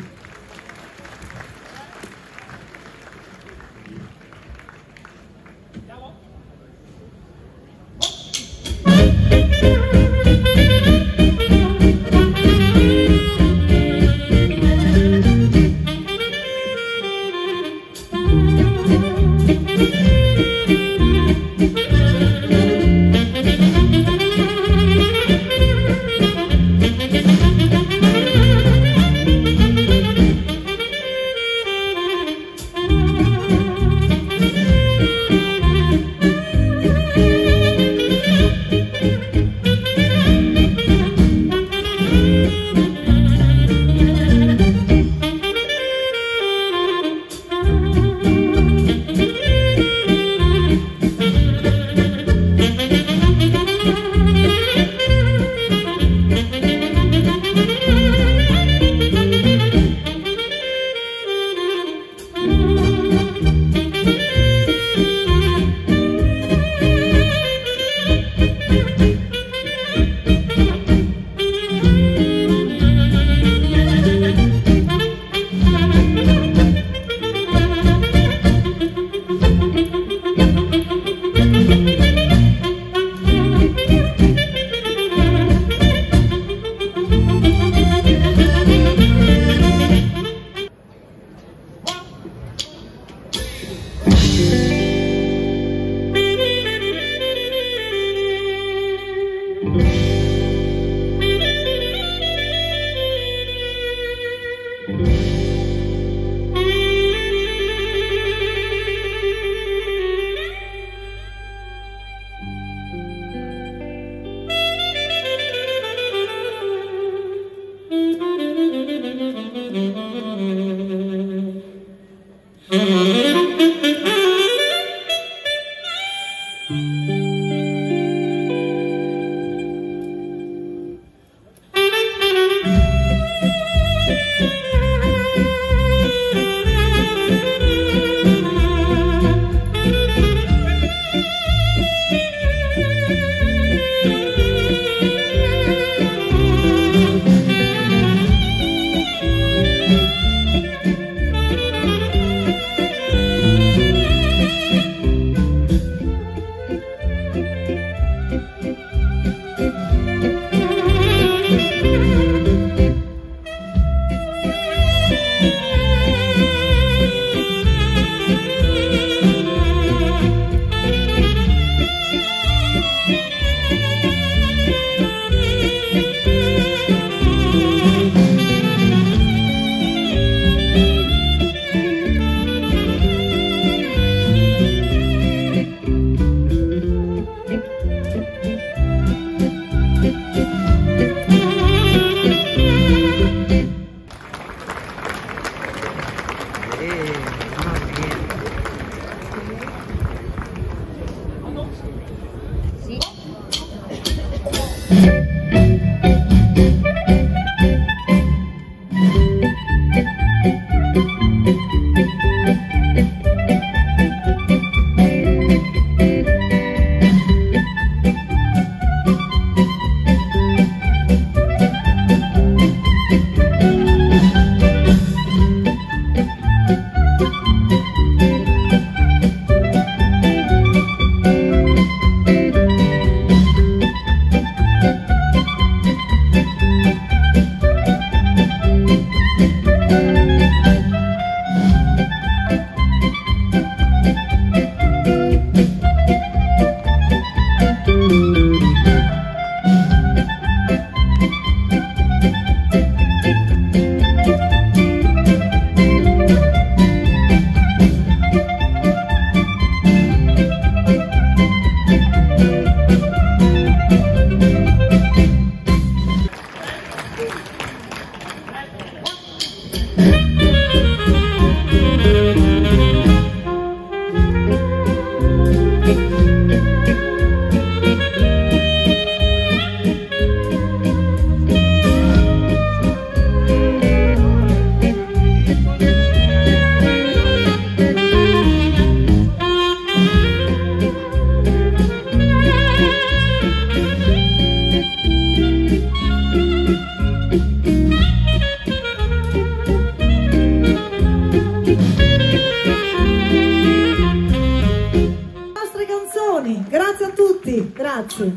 Grazie.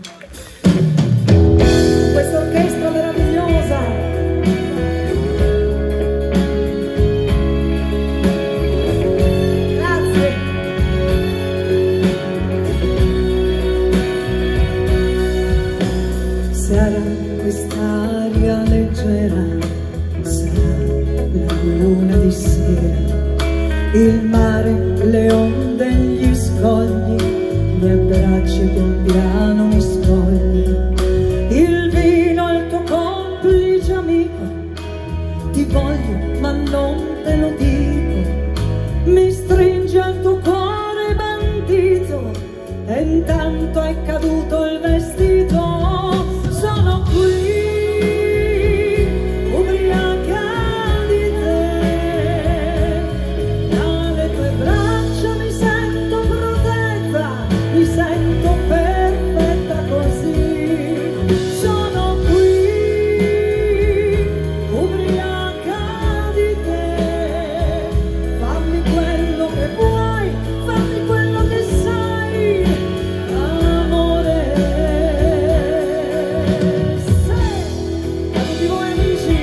Questa orchestra meravigliosa. Grazie. Sarà quest'aria leggera, sarà la luna di sera, il mare, le onde, gli scogli, mi abbracci e pian piano mi scogli. Il vino, il tuo complice amico, ti voglio ma non te lo dico. Mi stringe al tuo cuore bandito e intanto è caduto il vestito. Sono qui, ubriaca di te, dalle tue braccia mi sento protetta, mi sento perfetta così. Sono qui, ubriaca di te, fammi quello che vuoi, fammi quello che sai, amore. A tutti voi amici,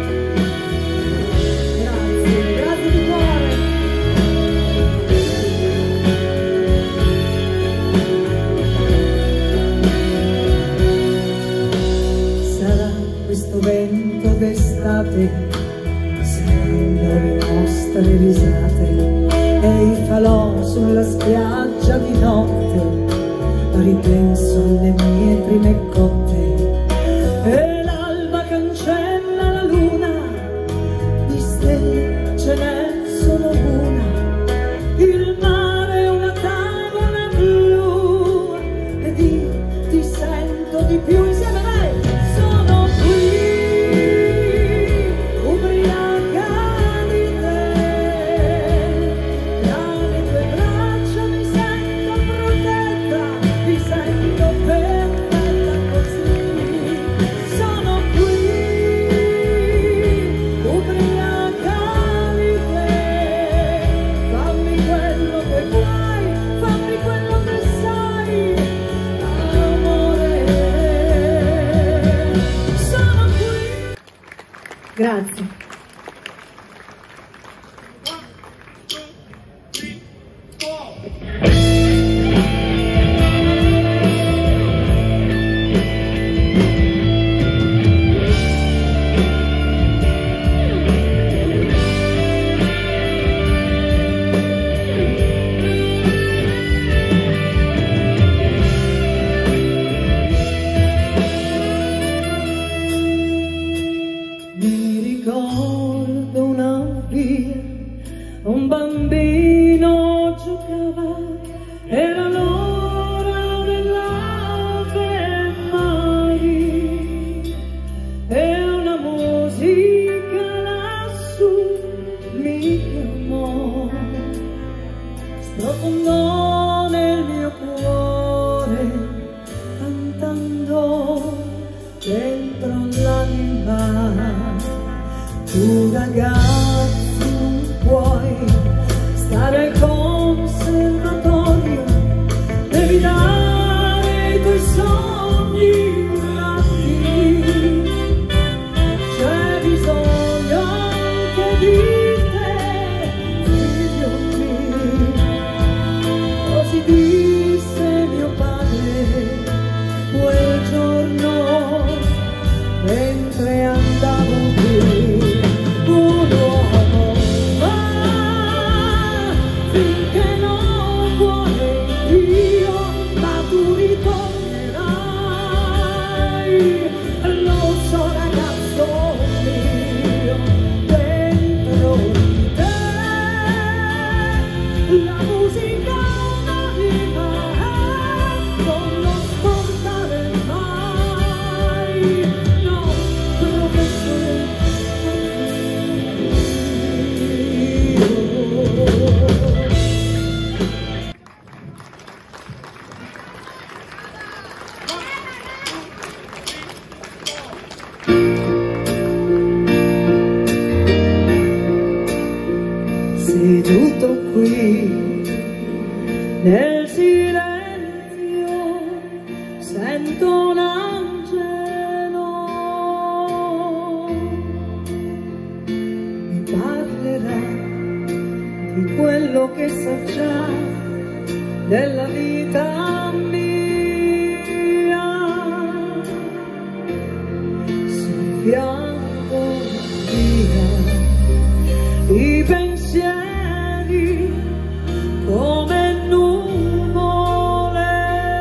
grazie, grazie di cuore. Sarà questo vento d'estate, saranno le nostre risate e i falò sulla spiaggia di notte. Ripenso alle mie prime cotte e l'alba cancella la luna, di stelle ce n'è solo una, il mare è una tavola blu ed io ti sento di più insieme a me. Sono qui, ubriaca di te, dalle tue braccia mi sento protetta, mi sento perfetta così. Sono qui, ubriaca di te, fammi quello che vuoi, fammi quello che sai, amore. Sono qui. Grazie. Mi ricordo una via, un bambino giocava, era l'ora dell'Ave Maria e una musica lassù mi chiamò, sprofondò nel mio cuore cantando dentro l'anima. Tu ragazzo non puoi stare al conservatorio, devi dare i tuoi sogni un attimo, c'è bisogno anche di te, figlio mio, così disse mio padre quel giorno mentre andavo qui. Un uomo va finché non vuole Dio, ma tu ritornerai, lo so ragazzo mio, dentro di te la musica un'anima non lo scordare mai, no, professore. Seduto qui nel silenzio sento un angelo, mi parlerà di quello che sa già della vita mia, soffiando via i pensieri come nuvole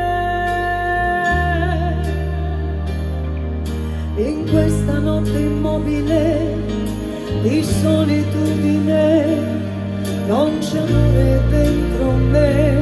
in questa notte immobile di solitudine. Non c'è amore dentro me,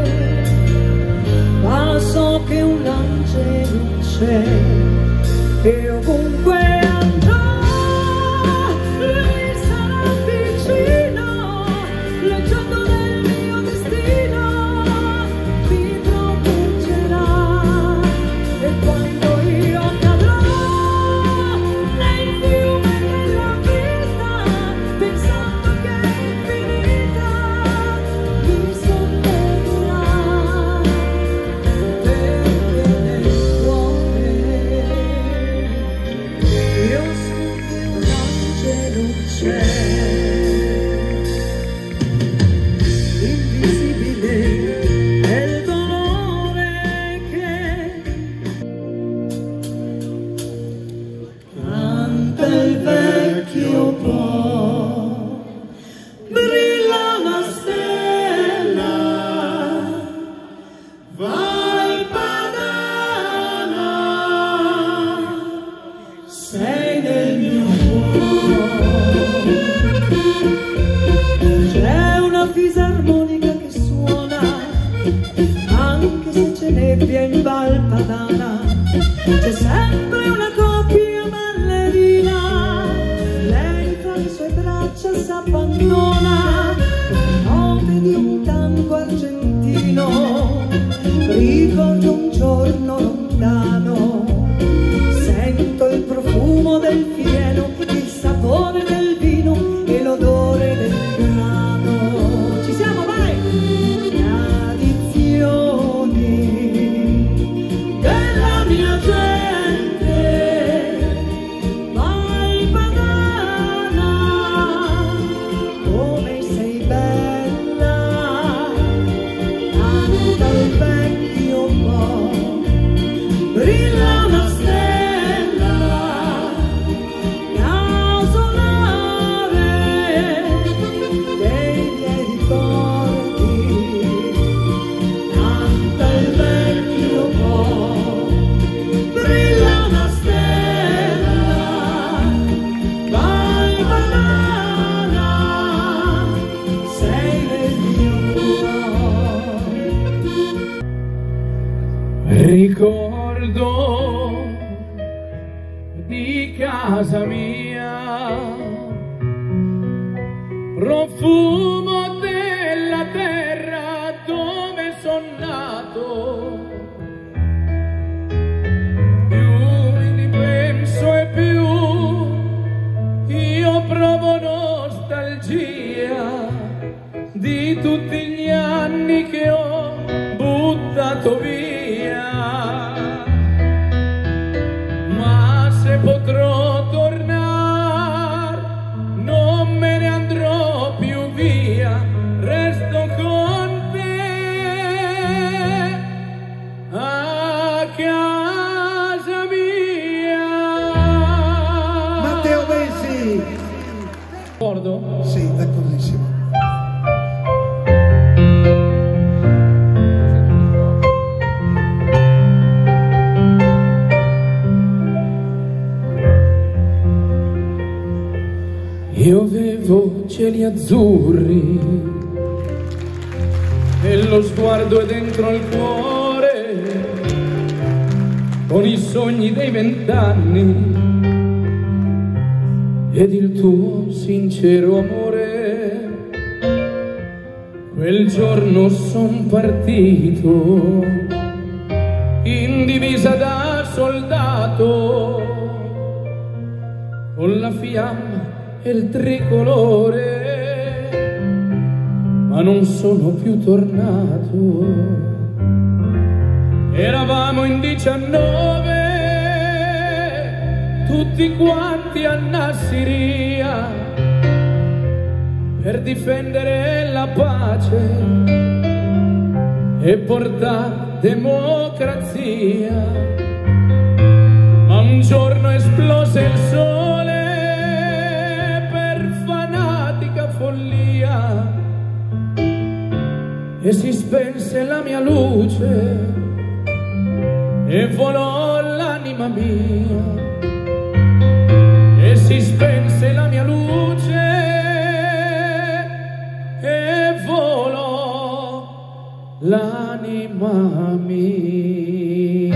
ma so che un angelo c'è e ovunque andrò lui sarà vicino, leggendo nel mio destino mi proteggerà, e quando io cadrò nel fiume della vita pensando che è infinita mi solleva, perché nel cuore io so che un angelo c'è, invisibile è il dolore che canta il vecchio po', brilla una stella, vai padana, sei nel mio cuore. C'è una fisarmonica che suona, anche se c'è nebbia in Val Padana, c'è sempre una coppia ballerina, lei tra le sue braccia s'abbandona, note di un tango argentino, ricordo un giorno lontano, sento il profumo del fieno, il sapore del vino e l'odore del grano. Ci siamo, vai! Tradizioni della mia gente, vai padana, come sei bella, canta il vecchio po', brilla una stella casolare dei miei ricordi, canta il vecchio po', brilla una stella, vai padana, sei nel mio cuore. Ricordo di casa mia, profumo della terra dove son nato, più mi ripenso e più io provo nostalgia di tutti gli anni che ho buttato via, ma se potrò tornare non me ne andrò più via, resto con te a casa mia. Matteo Bessi. D'accordo? Sì, d'accordissimo. Io avevo cieli azzurri e lo sguardo è dentro il cuore, con i sogni dei 20 anni ed il tuo sincero amore. Quel giorno son partito in divisa da soldato, con la fiamma e il tricolore, ma non sono più tornato. Eravamo in 19, tutti quanti a Nassiriya, per difendere la pace e portare democrazia. Ma un giorno esplose il sole per fanatica follia e si spense la mia luce e volò l'anima mia, e si spense la mia luce e volò l'anima mia.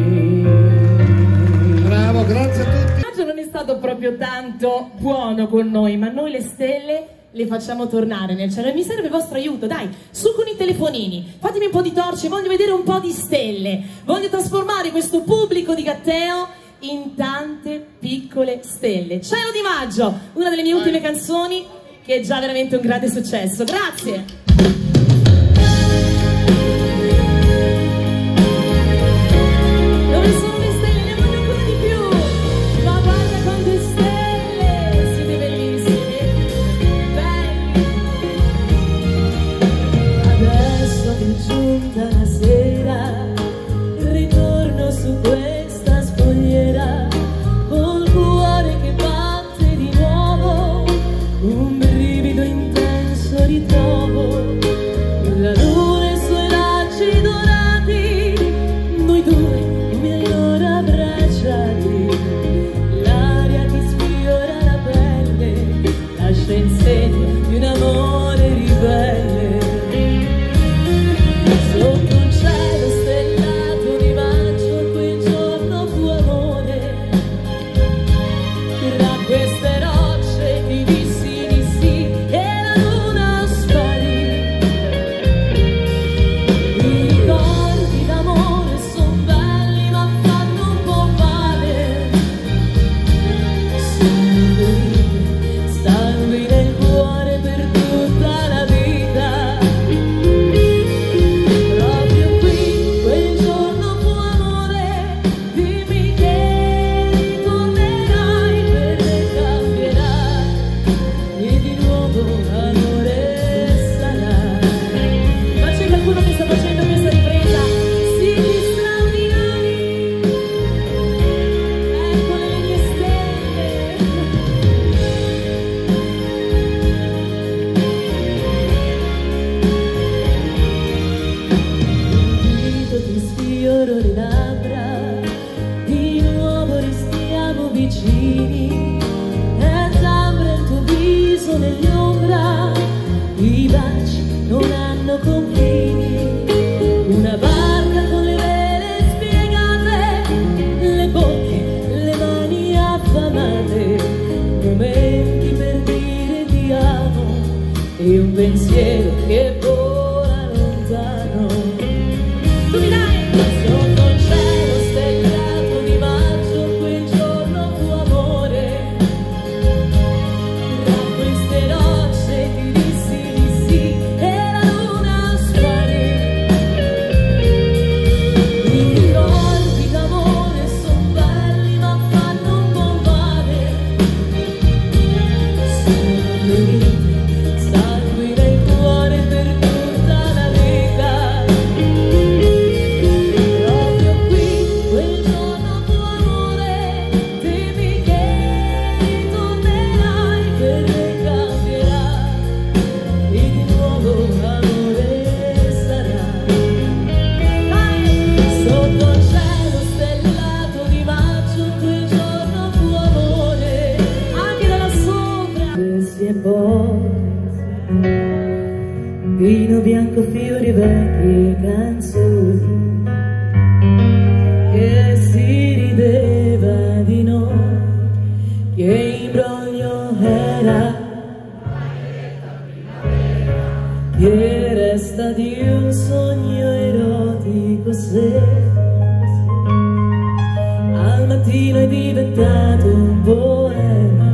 Bravo, grazie a tutti. Oggi non è stato proprio tanto buono con noi, ma noi le stelle le facciamo tornare nel cielo e mi serve il vostro aiuto, dai, su con i telefonini, fatemi un po' di torce, voglio vedere un po' di stelle, voglio trasformare questo pubblico di Gatteo in tante piccole stelle. Cielo di maggio, una delle mie ultime canzoni che è già veramente un grande successo, grazie! E un pensiero che vola lontano. Tu mi dai sotto il cielo stellato di maggio, quel giorno fu amore. Tra queste rocce ti dissi di sì e la luna sparì. I ricordi d'amore son belli ma fanno un po' male. Vino bianco, fiori, vecchie canzoni, che si rideva di noi, che imbroglio era, che resta di un sogno erotico se al mattino è diventato un poema,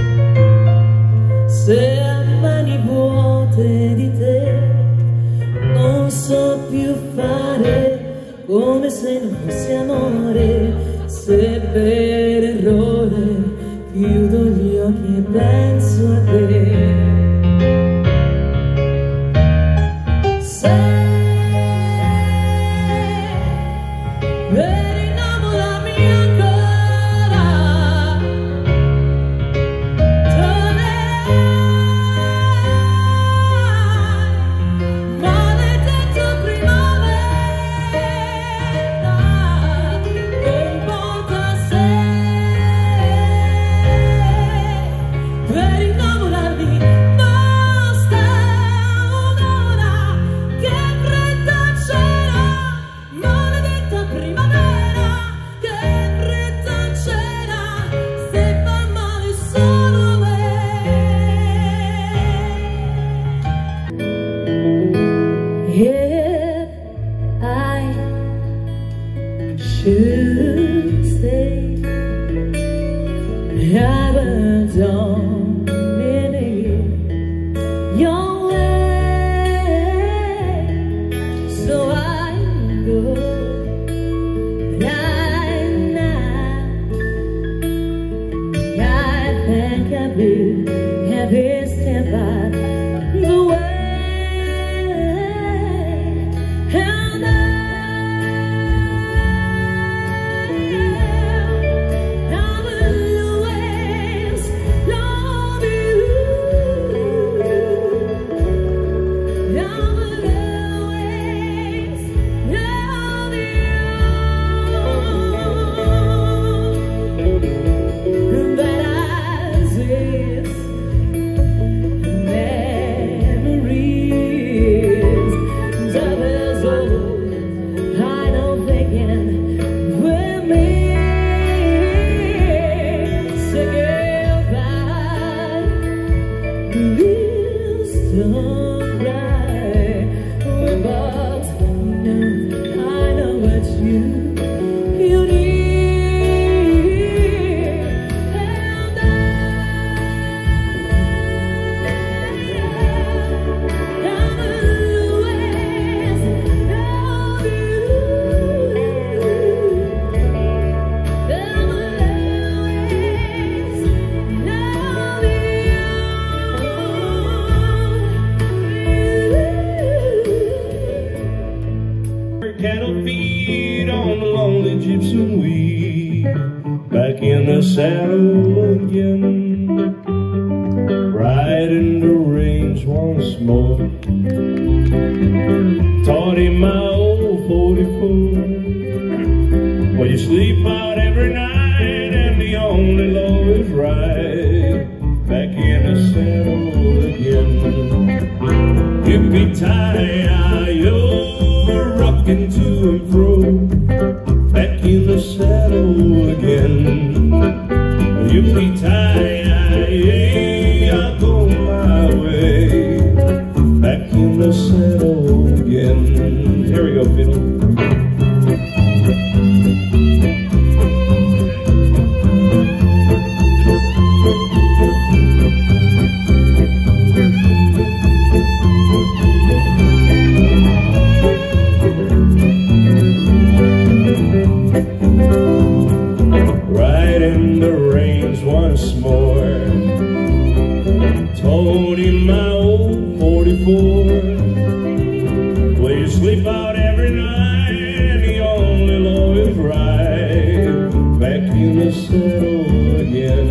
se a mani vuote di te non so più fare come se non fosse amore, se per errore chiudo gli occhi e penso a te. Per innamorarmi ancora, tornerai, maledetta primavera, che importa se per innamorarmi basta un'ora, che fretta c'era, maledetta primavera, che fretta c'era, se fa male solo a me. If I should stay, I will dominate your way, so I go right now. I think I'll be happy step by the way. And I will always love you. I will always love you. But as if memories of us old, I know thinking with me, say goodbye, please don't cry, but no, I know what you need. And I will always love you. I will always love you. Cattle feed on the lonely gypsum weed, back in the saddle again, riding the range once more. Taught him my old 44. Well, you sleep out every night and the only law is right, back in the saddle again. Yippee-ti-yi-yo, rocking to and fro, back in the saddle again. Yippee-ti-yi-yi, I go my way, back in the saddle again. Here we go, fiddle. Riding the range once more, told him my old 44. Well, you sleep out every night and the only law is right, back in the saddle again.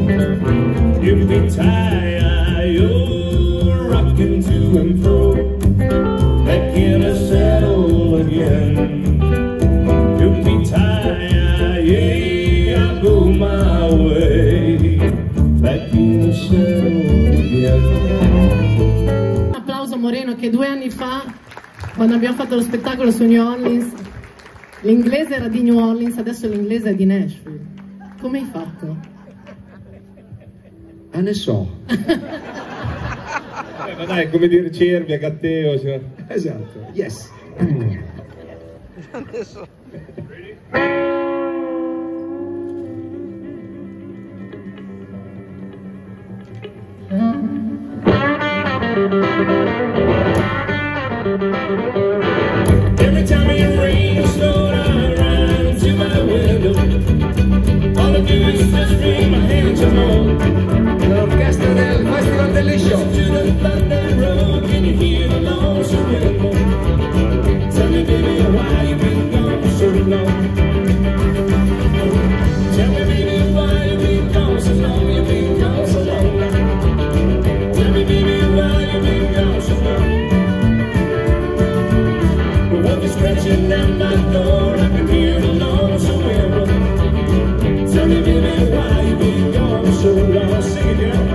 Yippee-ti-yi-yo, rocking to and fro, back in the saddle again. Yippee-ti-yi-yi, I go my way, back in the saddle again. Un applauso a Moreno che 2 anni fa, quando abbiamo fatto lo spettacolo su New Orleans, l'inglese era di New Orleans, adesso l'inglese è di Nashville. Come hai fatto? Ah, ne so. Ma dai, come dire Cervia, Gatteo, cioè. Esatto, yes. Adesso. Every time it rains, spend that night alone, I can hear the love somewhere. Tell me, baby, why you been gone so long? Sing it, girl.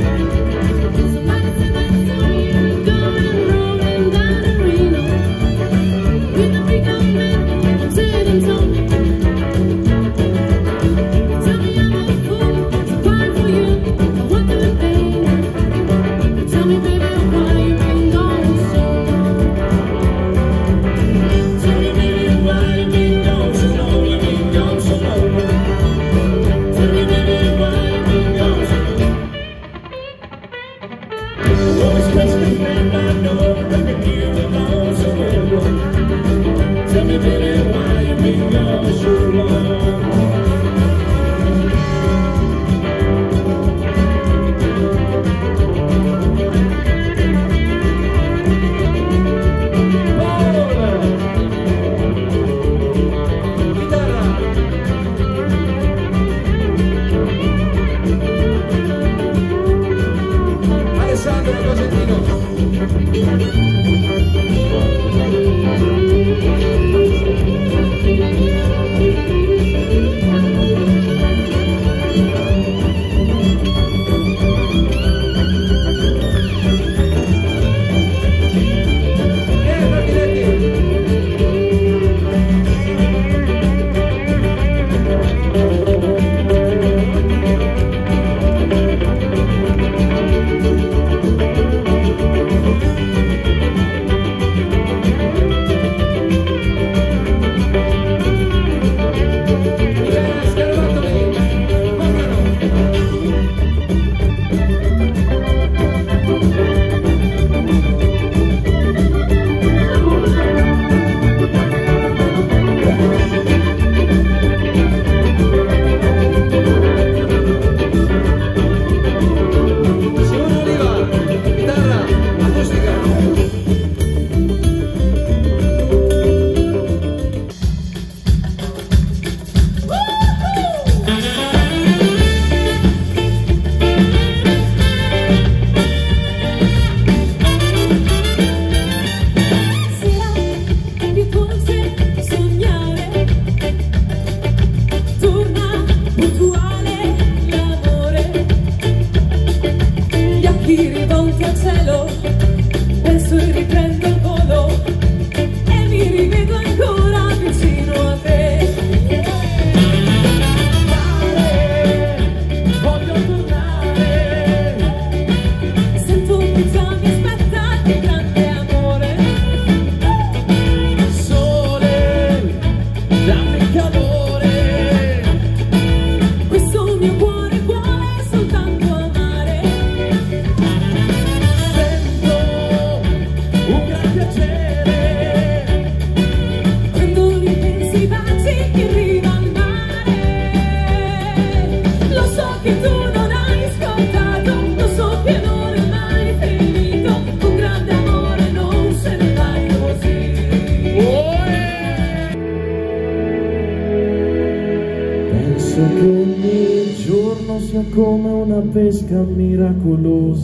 Come una pesca miracolosa,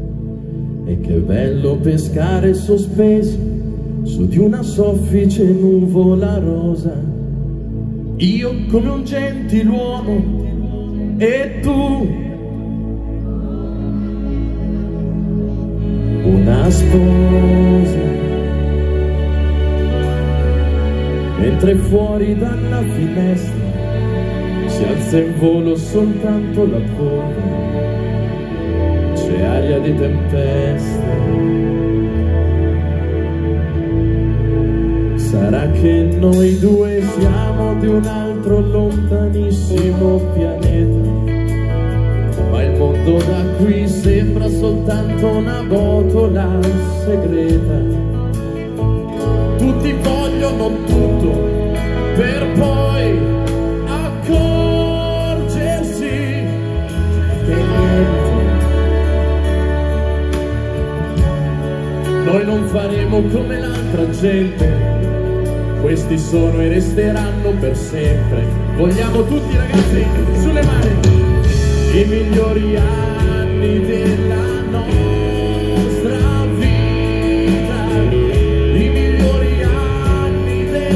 e che bello pescare sospesi su di una soffice nuvola rosa. Io come un gentiluomo e tu una sposa, mentre fuori dalla finestra si alza in volo soltanto la polvere, c'è aria di tempesta. Sarà che noi due siamo di un altro lontanissimo pianeta, ma il mondo da qui sembra soltanto una botola segreta. Tutti vogliono tutto per poi accorgersi che niente. Noi non faremo come l'altra gente, questi sono e resteranno per sempre. Vogliamo tutti, ragazzi, sulle mani, i migliori anni della nostra vita, i migliori anni della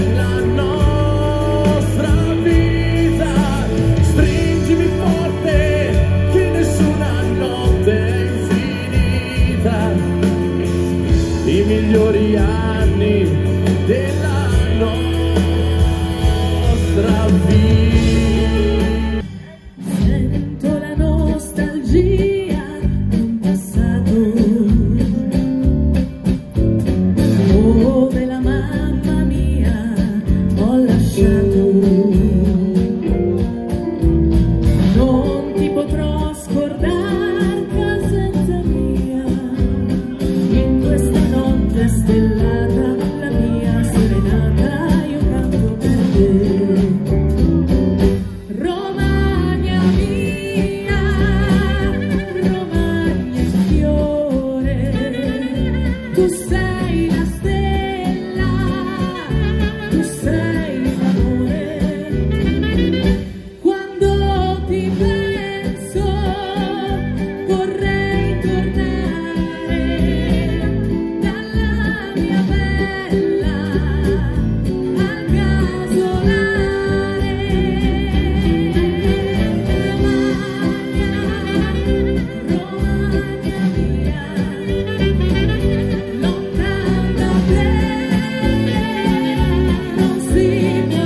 migliori anni della nostra vita. Sento la nostalgia di un passato dove la mamma mia ho lasciato. Non ti potrò scordare, casetta mia, in questa notte stellata, la mia serenata, io canto per te. Romagna mia, Romagna in fiore, tu sei la stella, tu sei l'amore. Quando ti penso vorrei tornare dalla mia bella al casolare. Romagna mia, lontana da te non si può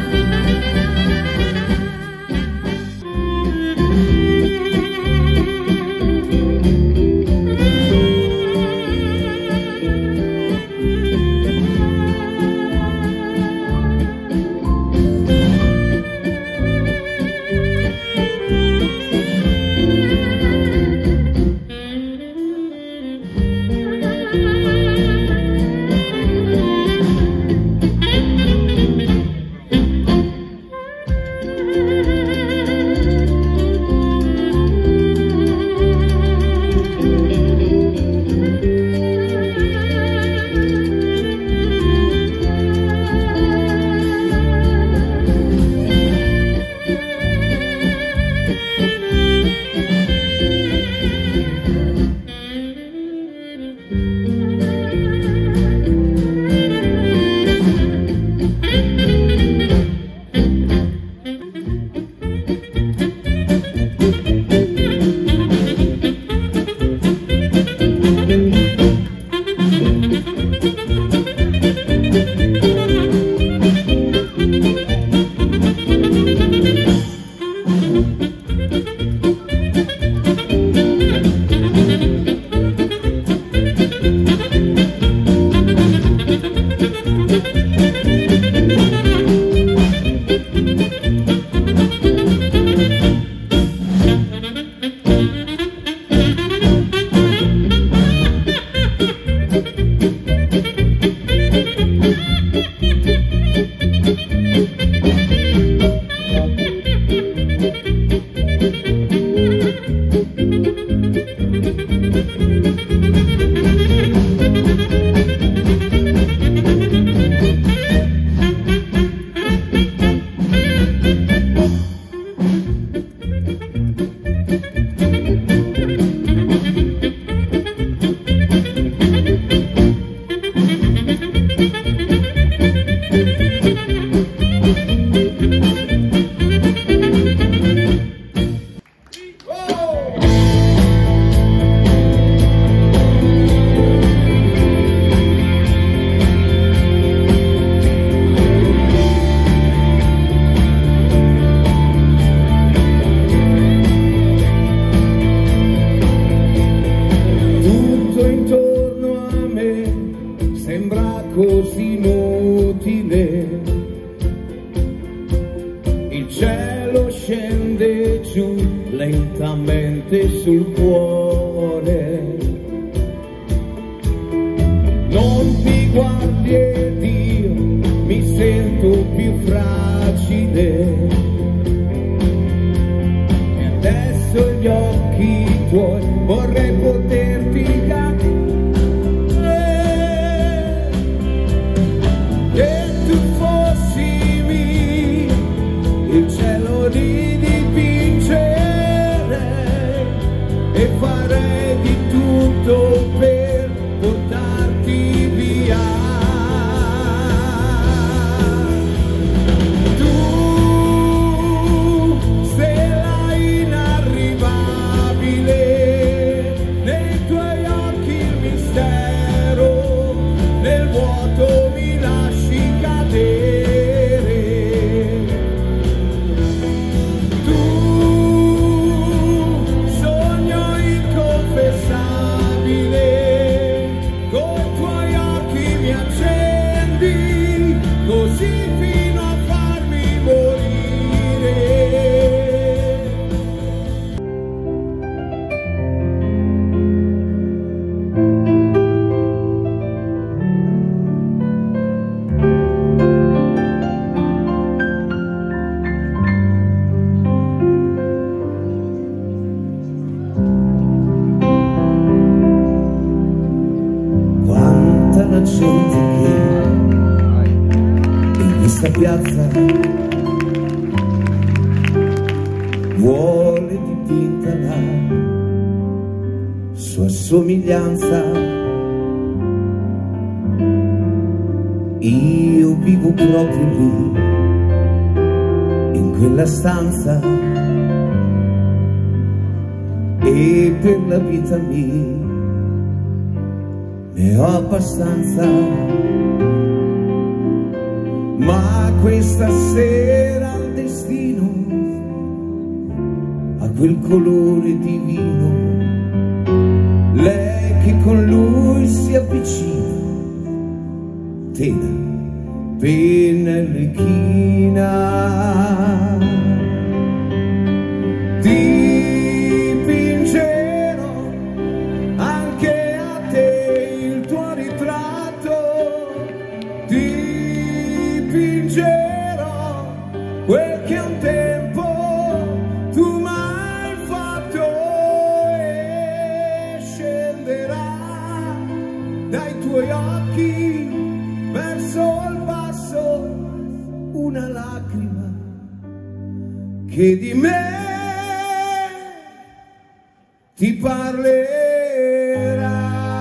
così inutile, il cielo scende giù lentamente sul cuore, non ti guardi ed io mi sento più fragile, e adesso gli occhi tuoi vorrei poterti dare. Il cielo ridipingere e farei di tutto per portarti via. Tu, stella inarrivabile, nei questa piazza vuole dipinta la sua somiglianza. Io vivo proprio lì, in quella stanza, e per la vita mia ne ho abbastanza. Ma questa sera il destino ha quel colore divino, lei che con lui si avvicina, tela, penna e lechina. Dipingerò anche a te il tuo ritratto, dipingerò quel che un tempo tu m'hai fatto, e scenderà dai tuoi occhi verso il basso una lacrima che di me ti parlerà.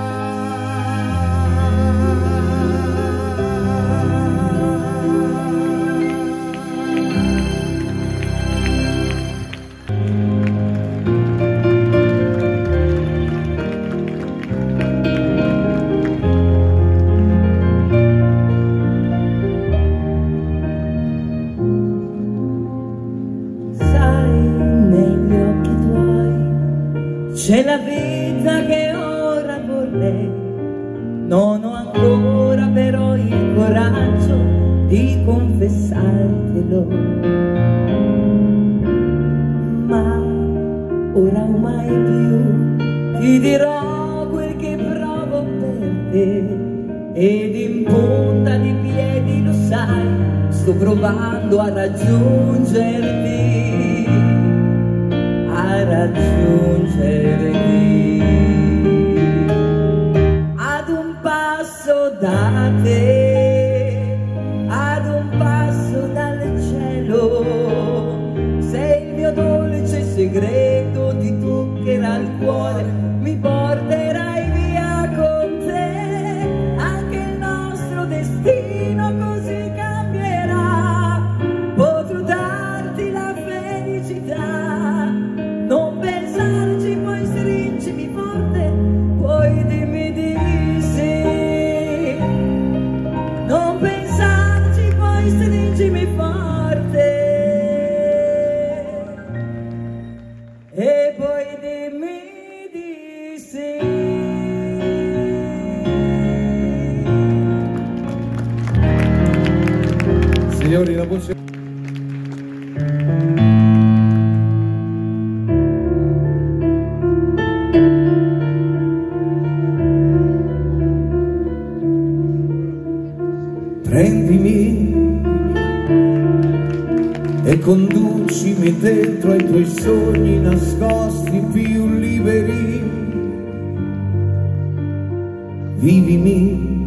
C'è la vita che ora vorrei, non ho ancora però il coraggio di confessartelo, ma ora o mai più ti dirò quel che provo per te, ed in punta di piedi lo sai, sto provando a raggiungerti, a raggiungerti. Ad un passo da te, ad un passo dal cielo, sei il mio dolce segreto, ti toccherà il cuore, mi porterai via con te, anche il nostro destino così cambierà, potrò darti la felicità. Non pensarci, poi stringimi forte, poi dimmi di sì. Non pensarci, poi stringimi forte, e poi dimmi di sì. Signori, la voce... Prendimi e conducimi dentro ai tuoi sogni nascosti più liberi. Vivimi,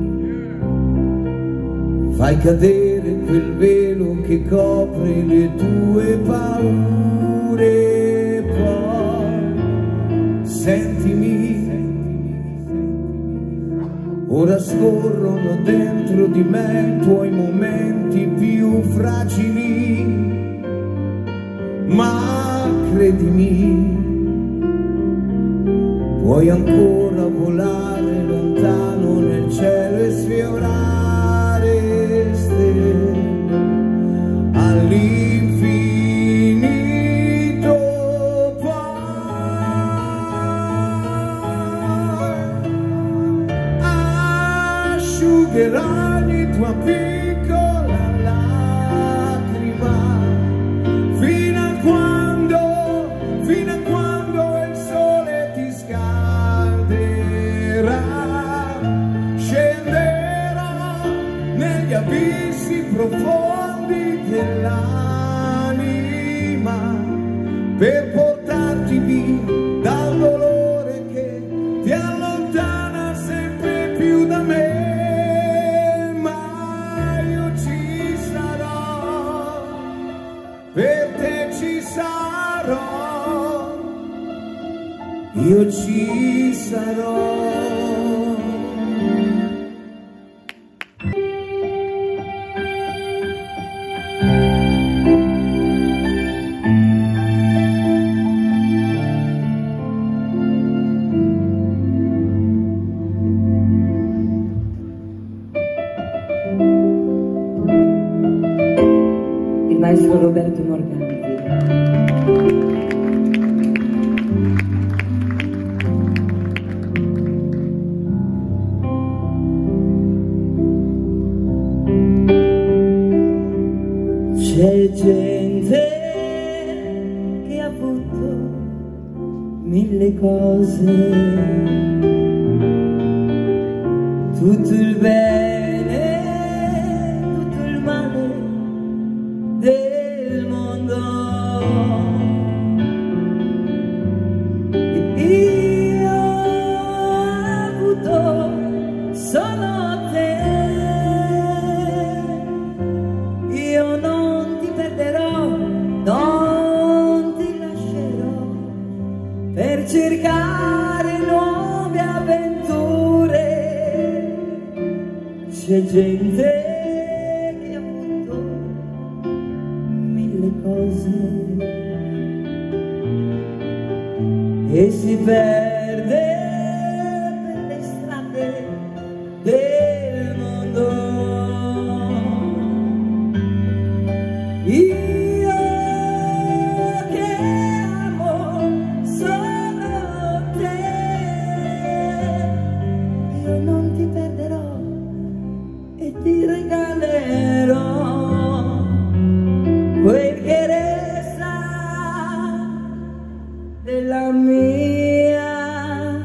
fai cadere quel velo che copre le tue paure, poi sentimi. Ora scorrono dentro di me i tuoi momenti più fragili, ma credimi, puoi ancora volare lontano nel cielo e sfiorare stelle all'infinito. Asciugherà ogni tua piccola lacrima fino a quando il sole ti scalderà. Scenderò negli abissi profondi dell'anima per portarti via dal dolore che ti allontana sempre più da me. Ma io ci io ci sarò. Il maestro Roberto Morganti. C'è gente che ha avuto mille cose, tutto il bene, tutto il male del mondo. E io ho avuto solo te. Io non ti perderò, non ti lascerò per cercare nuove avventure. C'è gente che ha avuto mille cose e si perde per le strade del mondo. Io che amo solo te, io non ti perderò e ti regalerò quel che resta della mia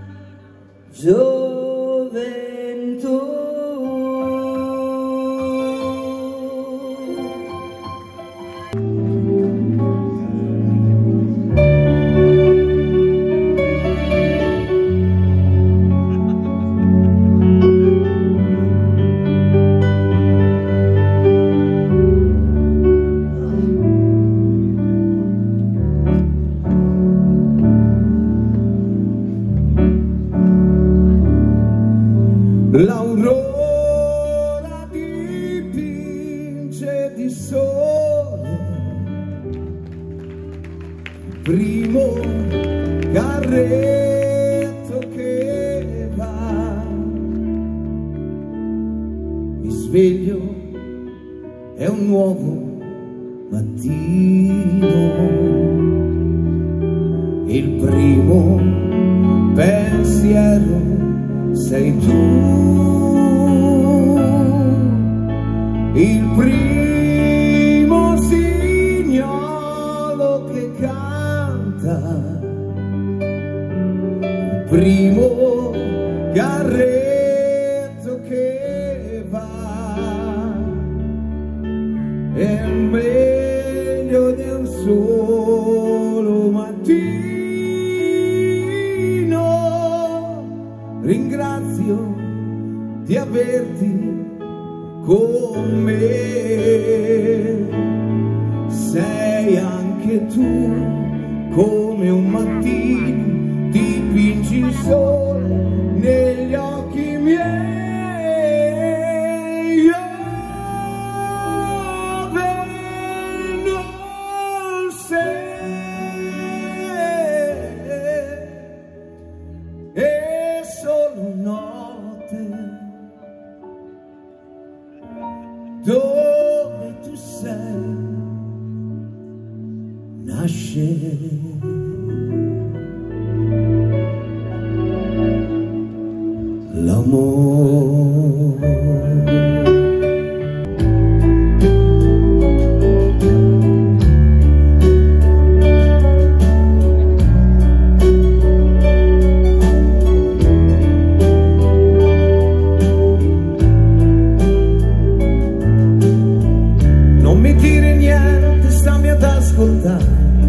gioventù. L'aurora dipinge di sole, primo carretto che va. Mi sveglio, è un nuovo mattino, il primo pensiero sei tu, il primo signolo che canta, il primo carretto che va, è meglio di un solo mattino. Ringrazio di averti con me, sei anche tu come un mattino, dipingi il sole negli occhi miei. Io non sei e solo notte dove tu sei nasce l'amore. Non mi dire niente, stammi ad ascoltare.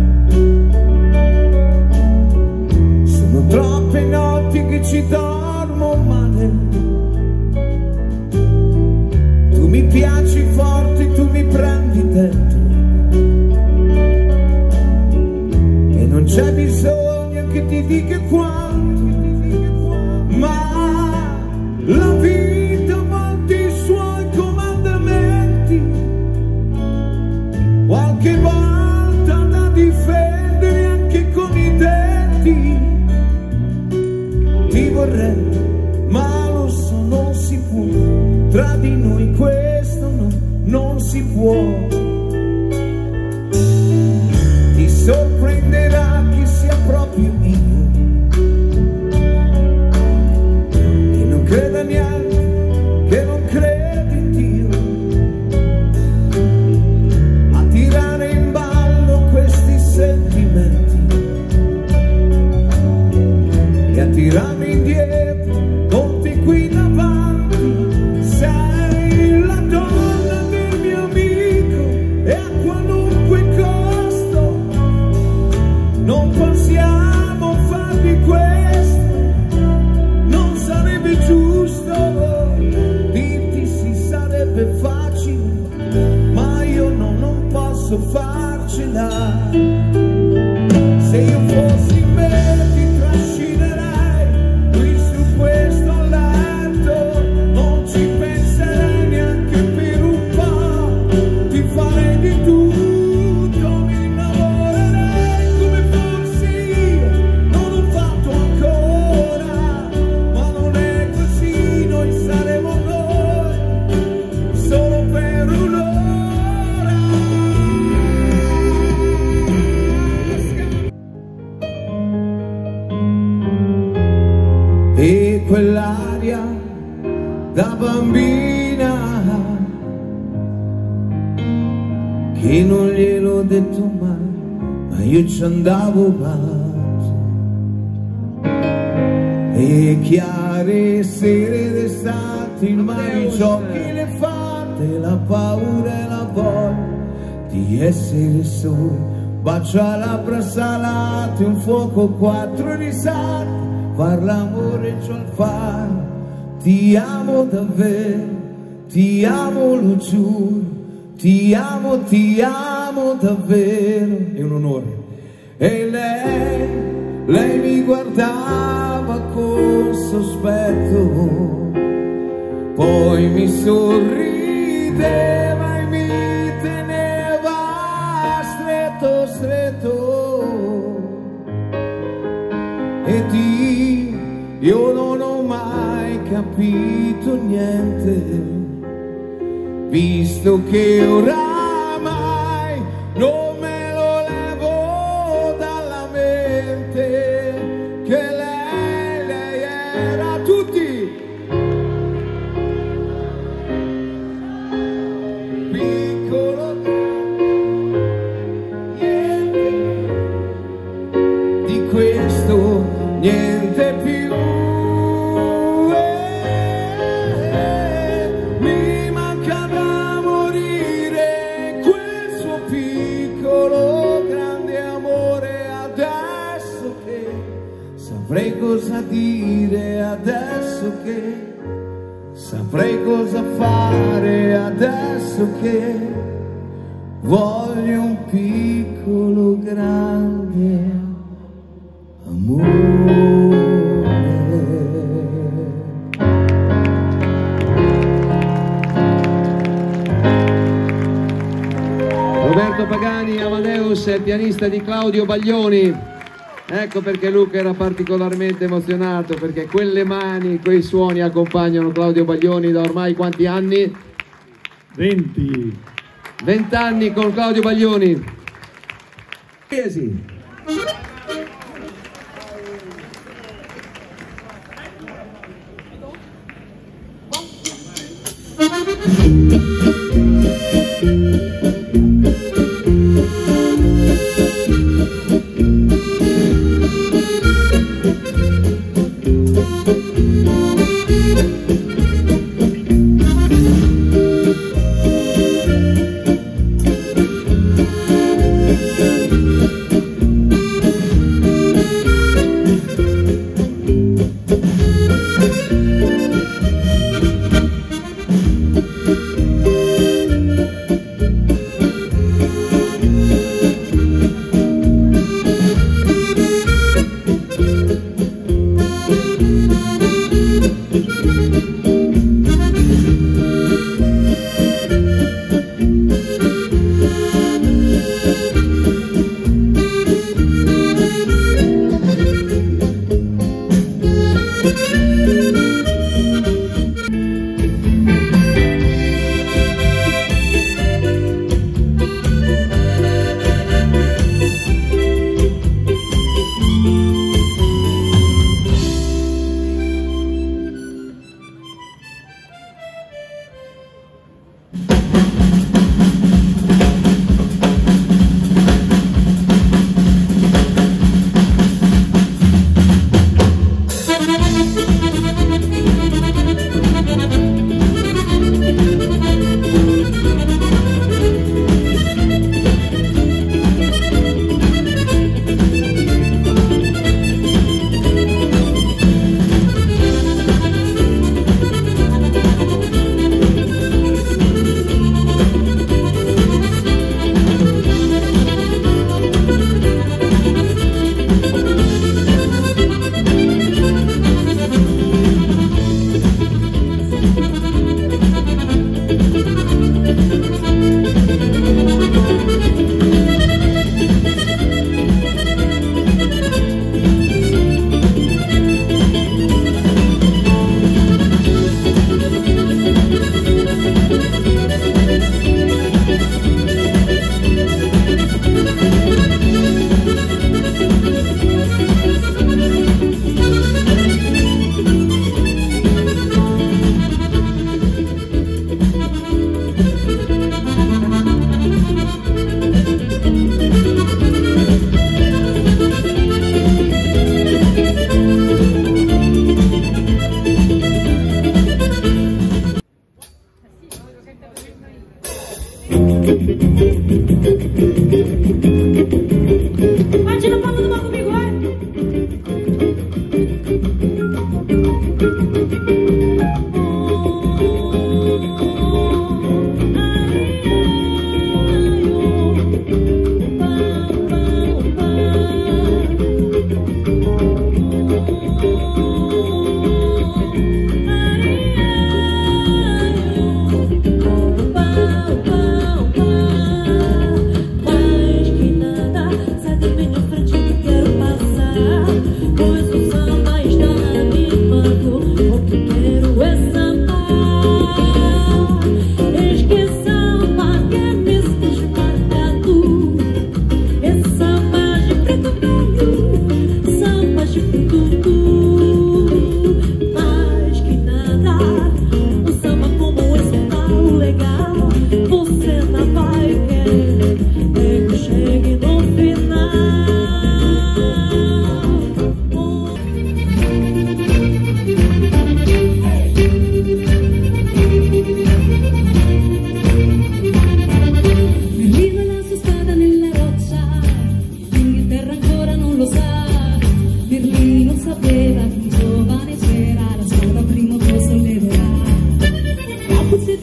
Sono troppe notti che ci dormo male. Tu mi piaci forte, tu mi prendi dentro e non c'è bisogno che ti dica tra di noi questo no, non si può. Ti sorprenderà che sia proprio io che non creda neanche, che non crede in Dio, a tirare in ballo questi sentimenti e a tirarmi indietro con te qui davanti. Sei la donna del mio amico e a qualunque costo non possiamo far di questo. Non sarebbe giusto dirti sì, sarebbe facile, ma io non posso farcela. Se io fossi me ti trascinerei qui su questo letto, non ci penserei neanche per un po', ti farei di tutto, mi innamorerei come fossi io, non ho fatto ancora, ma non è così, noi saremo noi, solo per un'ora. E quell'aria da bambina che non gliel'ho detto mai, ma io ci andavo matto. E chiare sere d'estate, il mare, i giochi, le fate, la paura e la voglia di essere soli, bacio a labbra salate, un fuoco, 4 risate, far l'amore ciò al fare. Ti amo davvero, ti amo, lo giuro, ti amo davvero. È un onore. E lei mi guardava con sospetto, poi mi sorrideva e mi teneva stretto, stretto. E io non ho mai capito niente, visto che oramai non me lo levo dalla mente, che lei era tutti piccolo, niente di questo, niente più. Mi manca da morire quel suo piccolo grande amore. Adesso che saprei cosa dire, adesso che saprei cosa fare, adesso che voglio un piccolo grande amore. Roberto Pagani, Amadeus, è il pianista di Claudio Baglioni. Ecco perché Luca era particolarmente emozionato, perché quelle mani, quei suoni accompagnano Claudio Baglioni da ormai quanti anni? 20. 20 anni con Claudio Baglioni. Chiesi.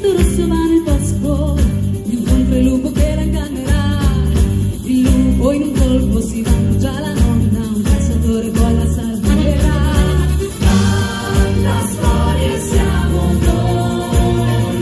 vestito rosso va nel bosco, incontra il lupo che la ingannerà. Il lupo in un colpo si mangia la nonna, un cacciatore poi la salverà. Tanta storia siamo noi,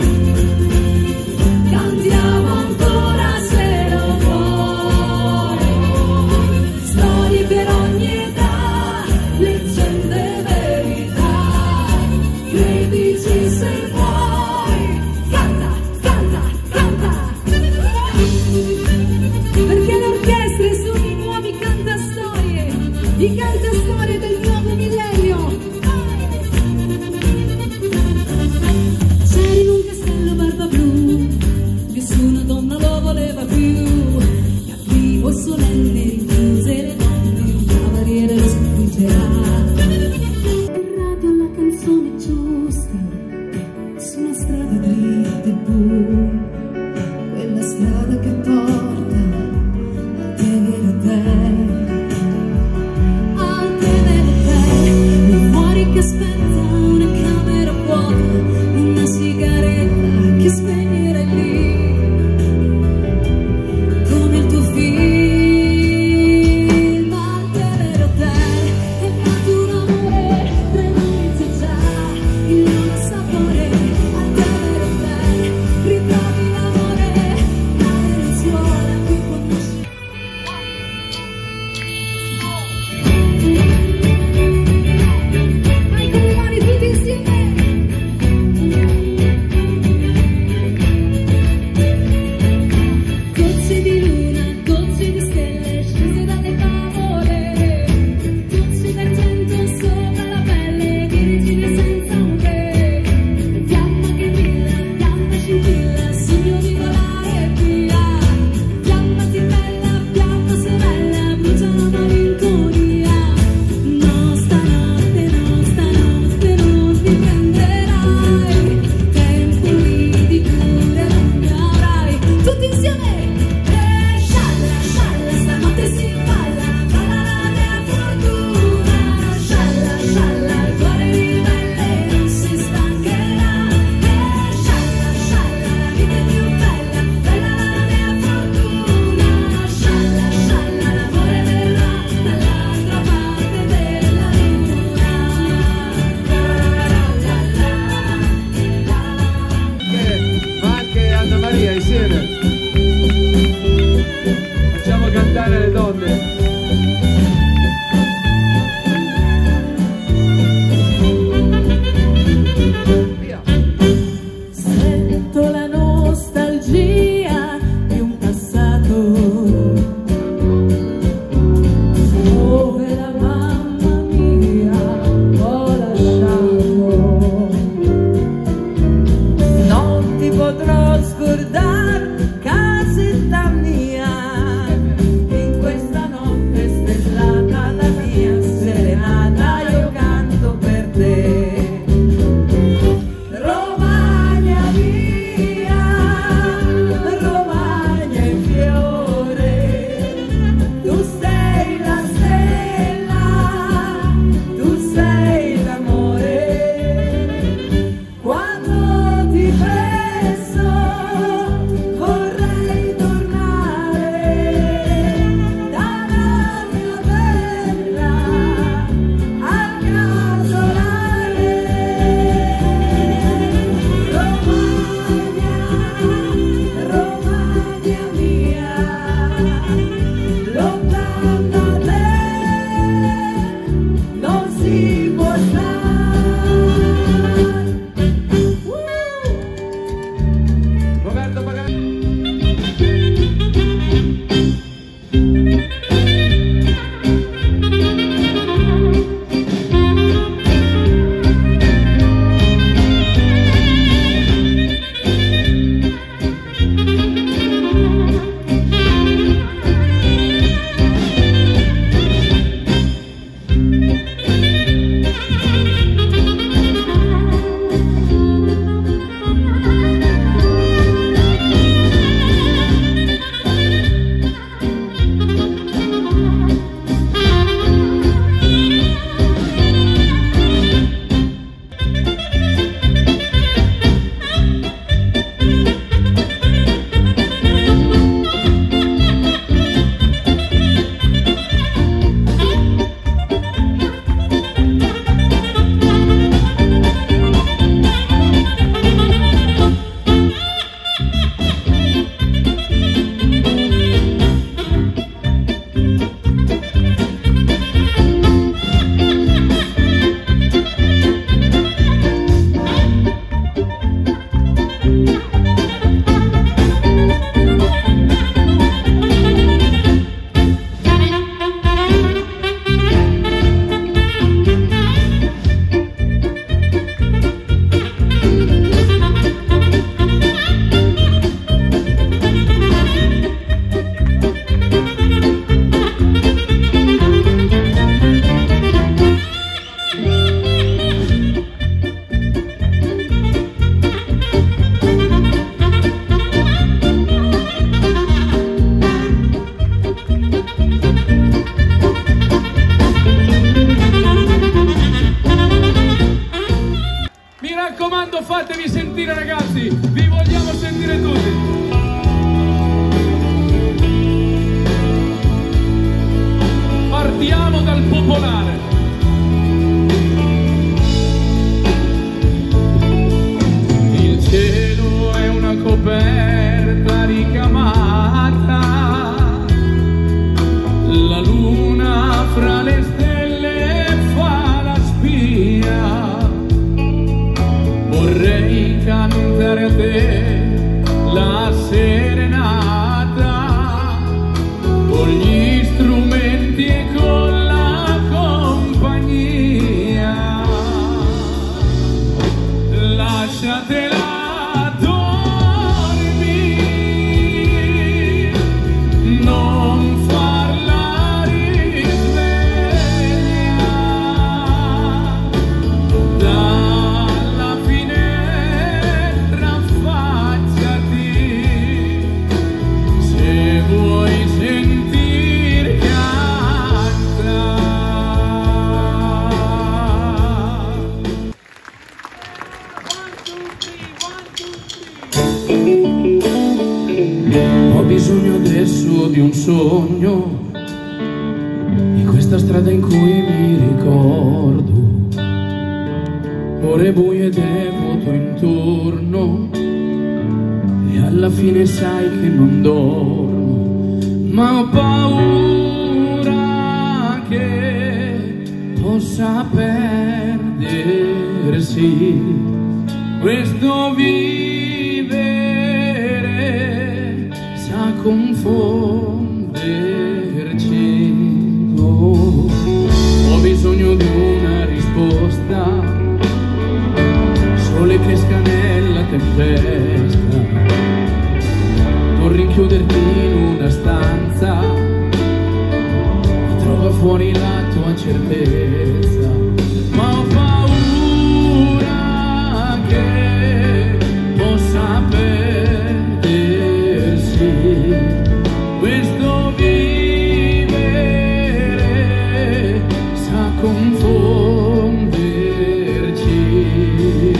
cantiamo ancora se lo vuoi. Storie per ogni età, leggende verità, credici se vuoi. Canta, canta, canta. Perché le orchestre sono i nuovi cantastorie, i cantastorie del nuovo millennio. C'era in un castello barba blu, nessuna donna lo voleva più. Cattivo solenne rinchiuse le donne, un cavaliere lo sconfiggerà. Il radio la canzone giusta, su una strada dritta e blu, quella strada che porta al tenere te, al tenere te. Fuori che spenta una camera vuota, una sigaretta che spegnere lì, come il tuo film al tenere te. E fatto un amore, premurizza già il loro sapore, al tenere te. Ritrovi l'amore, la relazione qui conosci. Vai con le mani tutti insieme. Gocce di luna, gocce di stelle scese dalle favole, gocce d'argento sopra la pelle di regine senza un re. Fiamma che brilla, fiamma scintilla, sogno di volare via. Fiamma di bella, fiamma sorella, brucia la malinconia. No, stanotte non ti prenderai, tempo di cure non ne avrai. Tutti insieme! Scialla, scialla, stanotte si balla, balla la mia fortuna. Scialla, scialla, il cuore ribelle non si stancherà. Scialla, scialla, la vita è più bella, bella la mia fortuna. Scialla, scialla, l'amore verrà dall'altra parte della luna. Ma anche Anna Maria insieme. Facciamo cantare le donne. Sento la nostalgia di un passato dove la mamma mia ho lasciato. Non ti potrò scordare, casetta mia, in questa notte stellata la mia serenata io canto per te. Romagna mia, Romagna in fiore, tu sei la stella, tu sei l'amore. Quando ti penso te la serenata con gli strumenti e con la compagnia. Lasciatela dormire, non farla risveglia. Dalla finestra affacciati, se vuoi sentir cantare. Ho bisogno adesso di un sogno, di questa strada in cui mi ricordo, ore buie devoto intorno, e alla fine sai che non dormo, ma ho paura che possa perdersi questo vivere, sa confonderci. Oh, ho bisogno di una risposta, sole che scanella tempesta, non rinchiuderti in una stanza, trova fuori la tua certezza, ma ho paura che possa perdersi questo vivere, sa confonderci.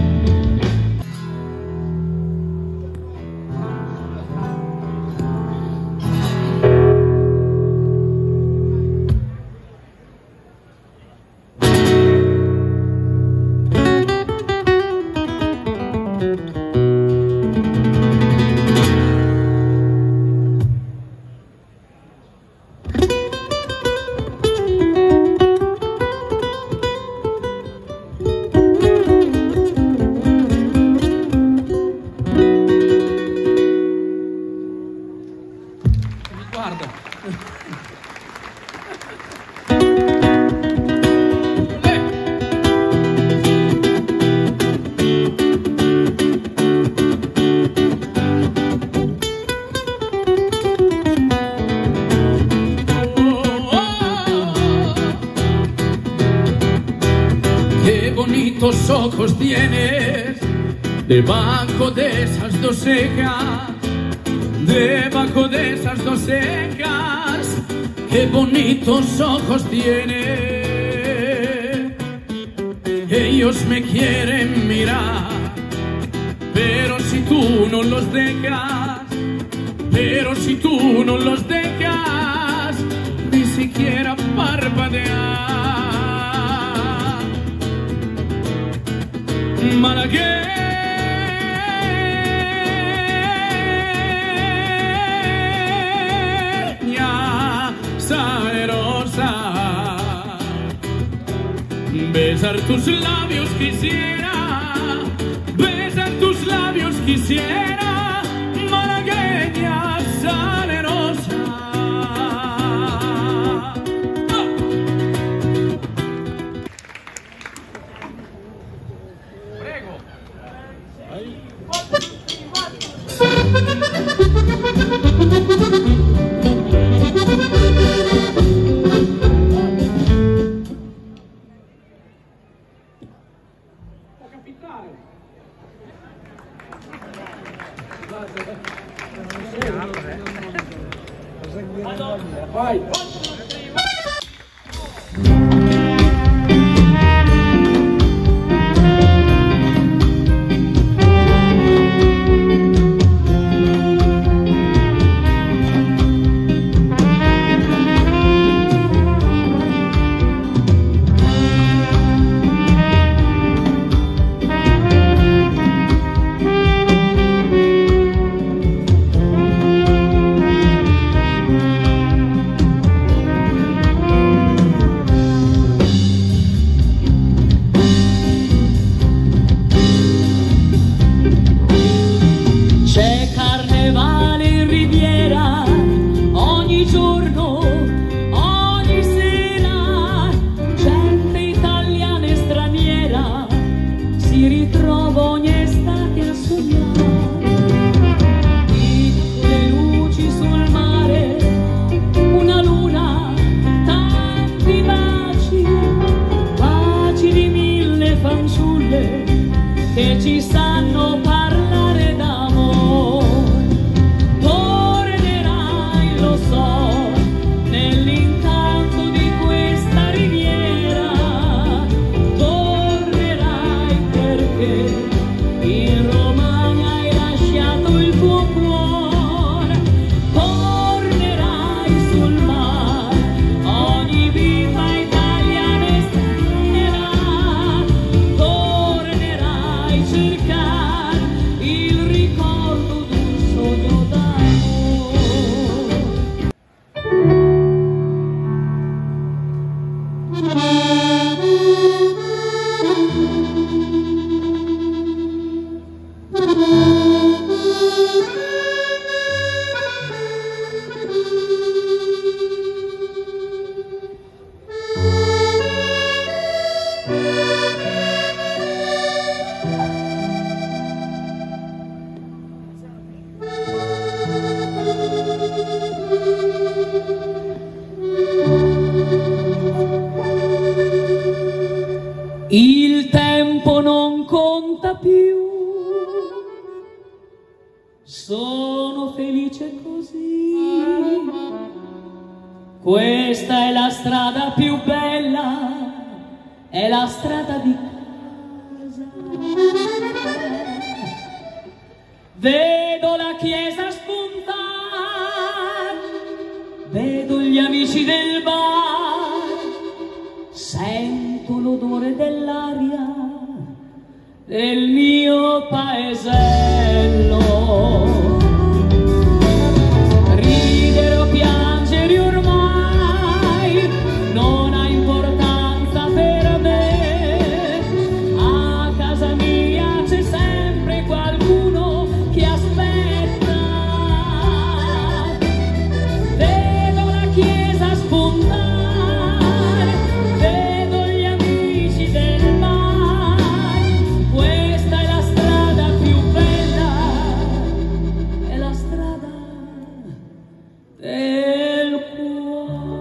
Qué bonitos ojos tienes debajo de esas dos cejas, debajo de esas dos cejas. Qué bonitos ojos tienes. Ellos me quieren mirar, pero si tú no los dejas, pero si tú no los dejas, ni siquiera parpadear. Malagueña salerosa, besar tus labios quisiera, besar tus labios quisiera, malagueña salerosa. Vai! Sono felice così. Questa è la strada più bella, è la strada di casa. Vedo la chiesa spuntare, vedo gli amici del bar, sento l'odore dell'aria del mio paesello. Ridere o piangere ormai non ha importanza per me. A casa mia c'è sempre qualcuno che aspetta. Vedo la chiesa spuntare, vedo gli amici del mare. Questa è la strada più bella, è la strada del cuore.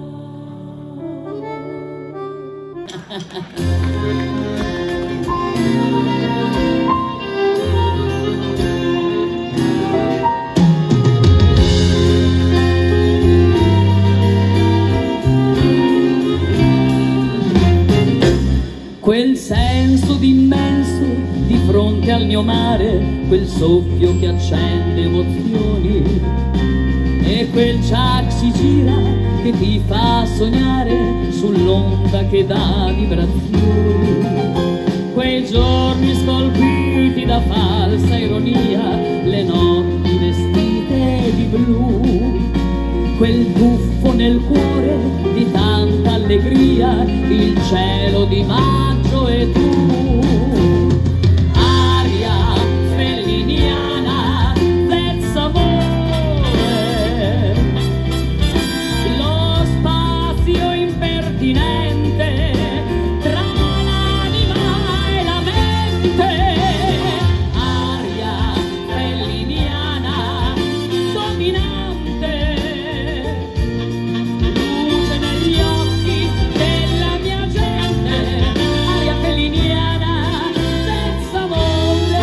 Quel senso d'immenso di fronte al mio mare, quel soffio che accende emozioni, e quel ciak si gira che ti fa sognare sull'onda che dà vibrazioni. Quei giorni scolpiti da falsa ironia, le notti vestite di blu, quel buffo nel cuore di tanta allegria, il cielo di maggio e tu. Aria felliniana, that's amore, lo spazio impertinente tra l'anima e la mente. Aria felliniana, dominante, luce negli occhi della mia gente. Aria felliniana, senza amore.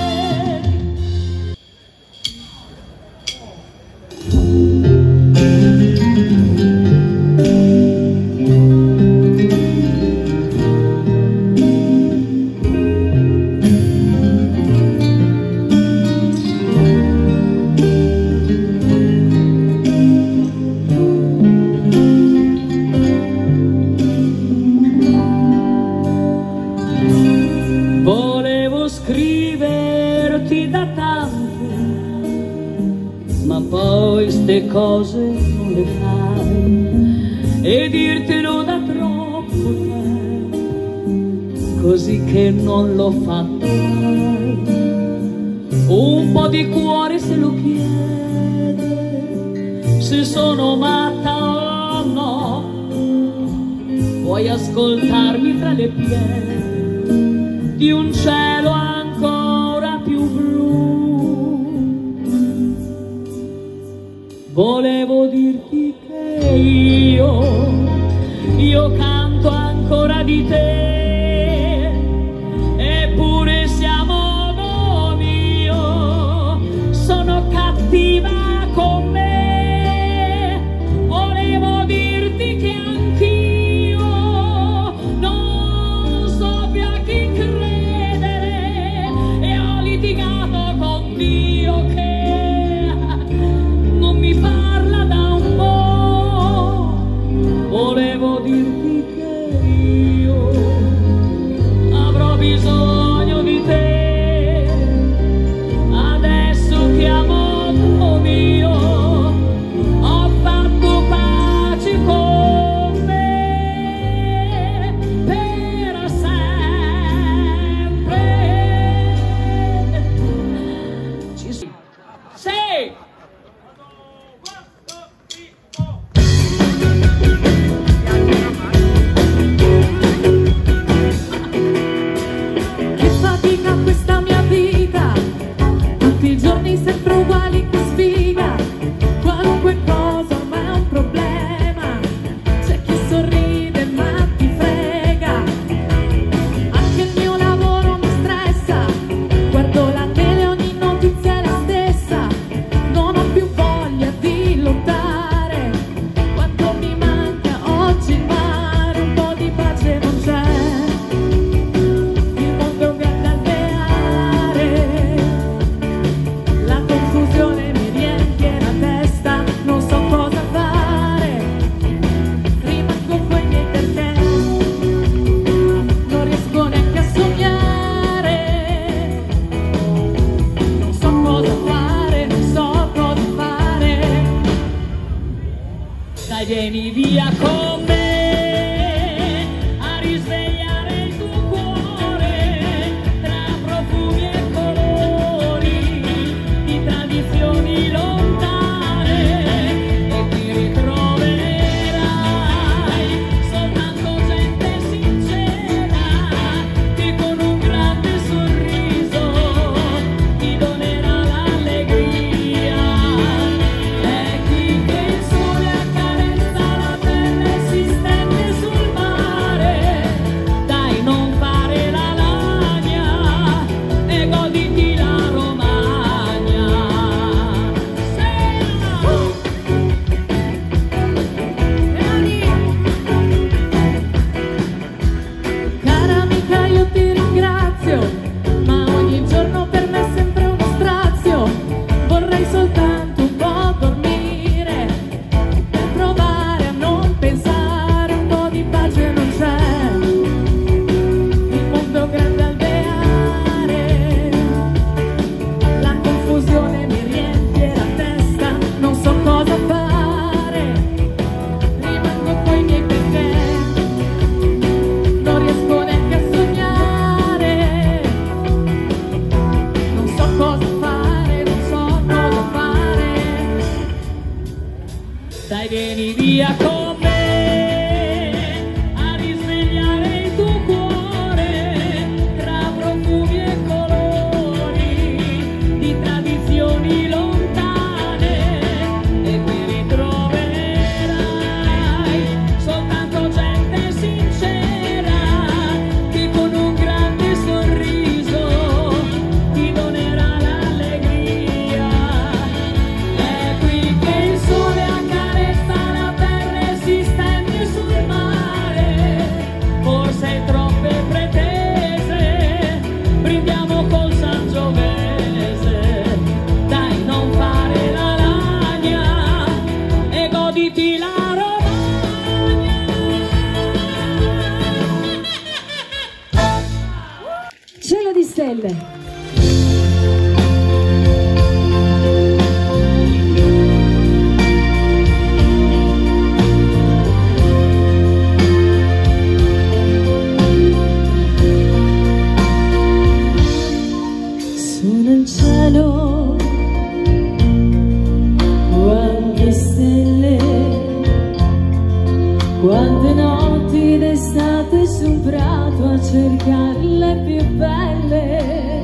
Volevo scriverti da tanto, ma poi ste cose non le fai, e dirtelo da troppo tempo, così che non l'ho fatto mai. Un po' di cuore se lo chiede, se sono matta o no, puoi ascoltarmi tra le pieghe di un cielo ancora più blu. Volevo dirti che io canto ancora di te, eppure siamo modo mio, sono cattiva con me. Volevo dirti che anch'io non so più a chi credere, e ho litigato con Dio che non mi parla da un po'. Volevo dirti che io avrò bisogno di te, adesso che a modo mio ho fatto pace con me per sempre. Sì. Che fatica questa mia vita, tutti i giorni sempre uguali, che sfiga. Qualunque cosa ma è un problema, c'è chi sorride ma ti frega. Anche il mio lavoro mi stressa, guardo la tele, ogni notizia è la stessa. Dai, vieni via con me a risvegliare il tuo cuore tra profumi e colori di tradizioni lontane, e ti ritroverai soltanto gente sincera che con un grande sorriso ti donerà l'allegria. È qui che il sole accarezza la terra e si stende sul mare. Dai, non fare la lagna e goditi la Romagna. Cara amica, io ti ringrazio, ma ogni giorno per me è sempre uno strazio. Vorrei soltanto un po' dormire per provare a non pensare, un po' di pace non c'è, il mondo grande alveare, la confusione mi riempie la testa, non so cosa fare, rimango coi miei perché, non riesco neanche a sognare, non so cosa fare, non so cosa fare. Dai, vieni via con me a risvegliare il tuo cuore tra profumi e colori di tradizioni lontane, e qui ritroverai soltanto gente sincera che con un grande sorriso ti donerà l'allegria. È qui che il sole accarezza la terra e si stende sul mare. Forse troppe pretese, brindiamo col Sangiovese. Dai, non fare la lagna e goditi la Romagna. Cielo di stelle. Sono in cielo quante stelle, quante notti d'estate su un prato a cercare le più belle.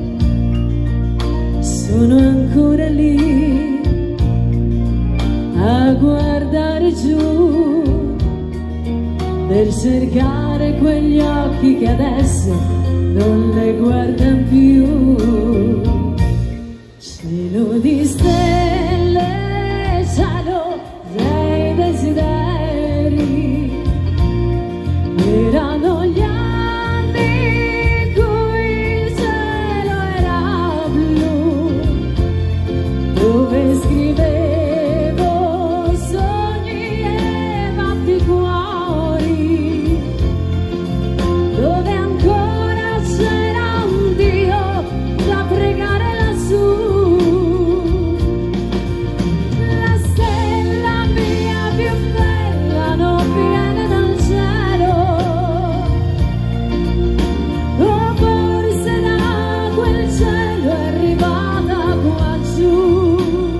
Sono ancora lì a guardare giù per cercare quegli occhi che adesso non le guardano più. Cielo di stelle, cielo dei desideri, erano gli anni in cui il cielo era blu, dove scrivevo sogni e batticuori, dove ancora c'era un Dio da pregare lassù. La stella mia più bella non viene dal cielo, o forse da quel cielo è arrivata qua giù.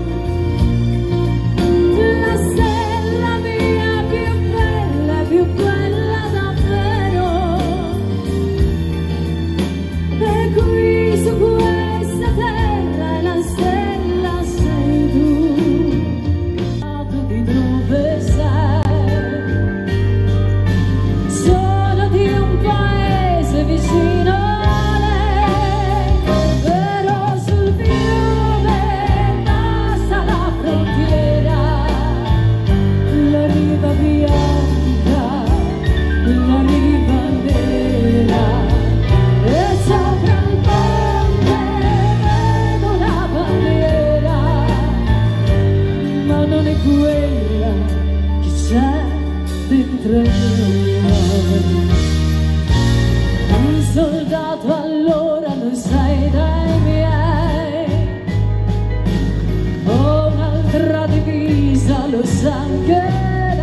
La stella mia più bella davvero, e qui su questa terra la stella sei tu. Di dove sei? Sono di un paese vicino a lei, però sul fiume passa la frontiera, la riva bianca, la riva nera, e sopra il ponte vedo una bandiera, ma non è quella che c'è dentro il mio cuore. Un soldato allora non sei dai miei, ho un'altra divisa, lo sa anche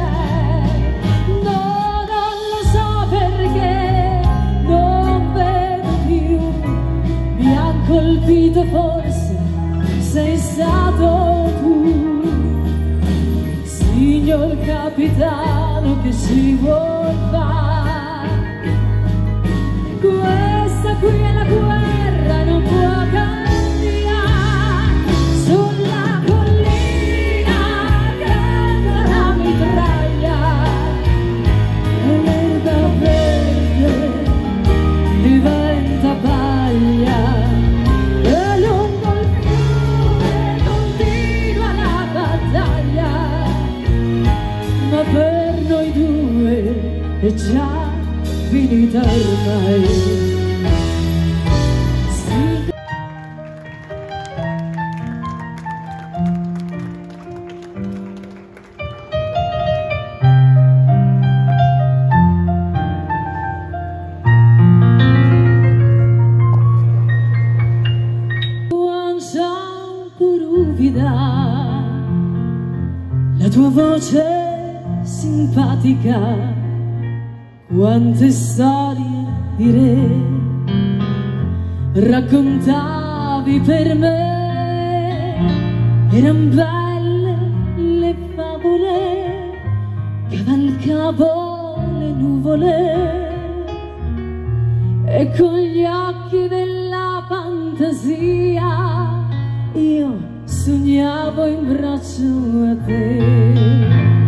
forse sei stato tu, signor capitano, che si vuol fare. Questa qui è la guerra, non può cambiare. Sulla collina canta la mitraglia e l'erba verde diventa paglia. E lungo il fiume continua la battaglia, ma per noi due è già finita ormai. La tua voce simpatica, quante storie di re raccontavi per me. Eran belle le favole, cavalcavo le nuvole e con gli occhi della fantasia io sognavo in braccio a te.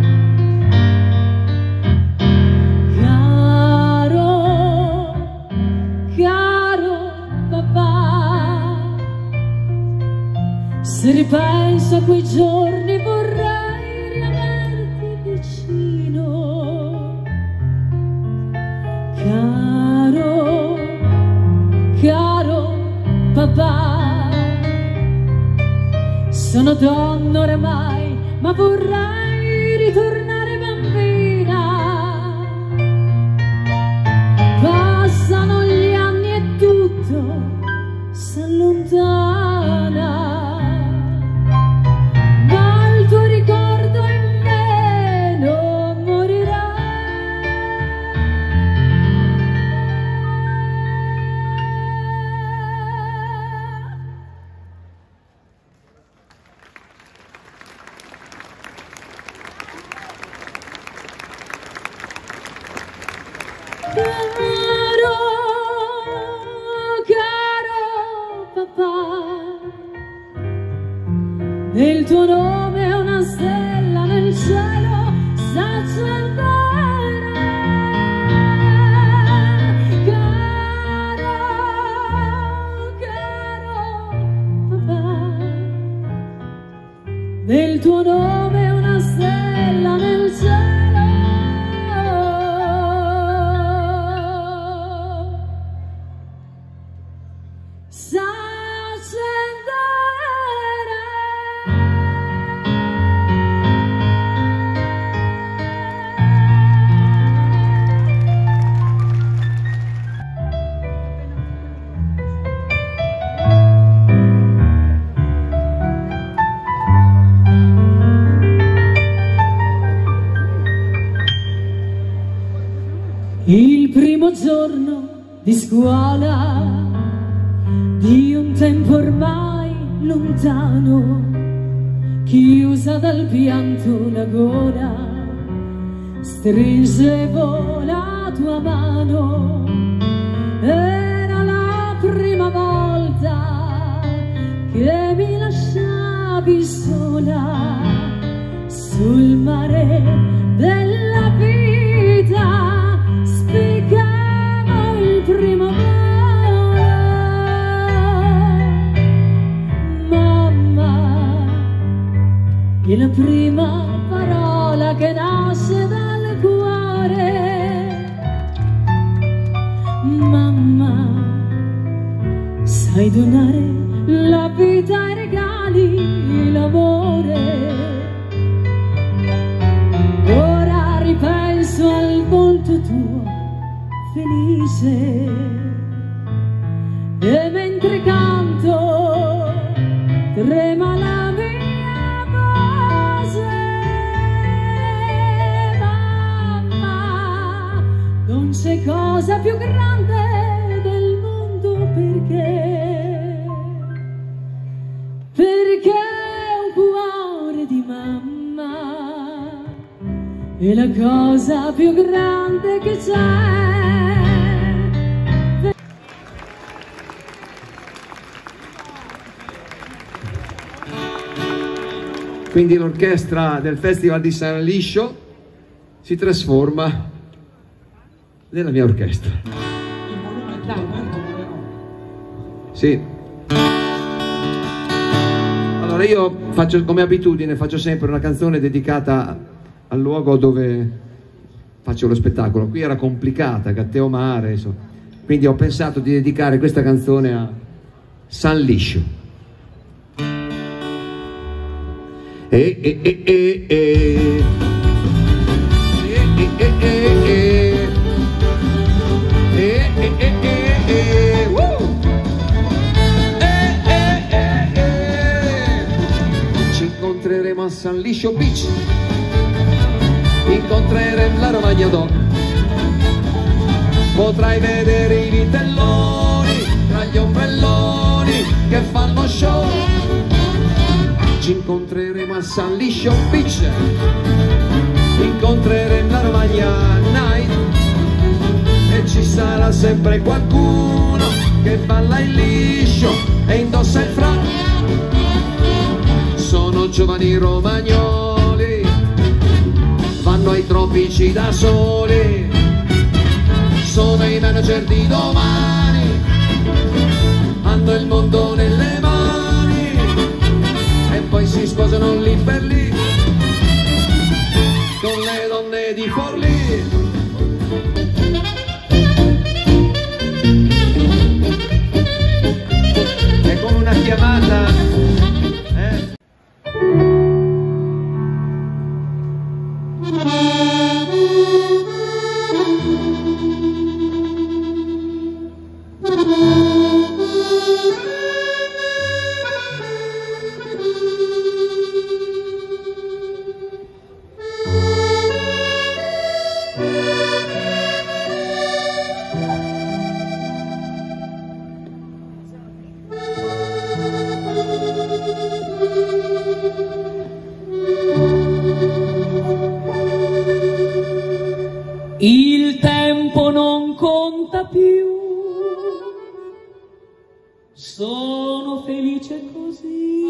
Caro, caro papà, se ripenso a quei giorni vorrei riaverti vicino. Caro, caro papà, sono donna oramai, ma vorrei ritornare bambina. Passano gli anni e tutto s'allontana, ma il tuo ricordo in me non morirà. Caro, caro papà, nel tuo nome è una stella nel cielo s'accenderà. Caro, caro papà, nel tuo nome è una stella nel cielo. Il primo giorno di scuola di un tempo ormai lontano, chiusa dal pianto la gola, stringevo la tua mano. Era la prima volta che mi lasciavi sola sul mare della vita. Spiccavo il primo volo, mamma, è la prima parola che nasce dal cuore. Mamma, sai donare la vita ai regali, l'amore. Ora ripenso al volto tuo felice e mentre canto trema la mia voce. Mamma, non c'è cosa più grande del mondo perché è la cosa più grande che c'è. Quindi l'orchestra del Festival di San Liscio si trasforma nella mia orchestra. Sì. Allora io faccio come abitudine, faccio sempre una canzone dedicata al luogo dove faccio lo spettacolo. Qui era complicata, Gatteo Mare, insomma. Quindi ho pensato di dedicare questa canzone a San Liscio. Ci incontreremo a San Liscio Beach, incontreremo la Romagna Doc, potrai vedere i vitelloni tra gli ombrelloni che fanno show. Ci incontreremo a San Liscio Beach, incontreremo la Romagna Night e ci sarà sempre qualcuno che balla il liscio e indossa il frac. Sono giovani romagnoli, vanno ai tropici da soli, sono i manager di domani, hanno il mondo nelle mani e poi si sposano lì per lì con le donne di Forlì. E con una chiamata il tempo non conta più, sono felice così,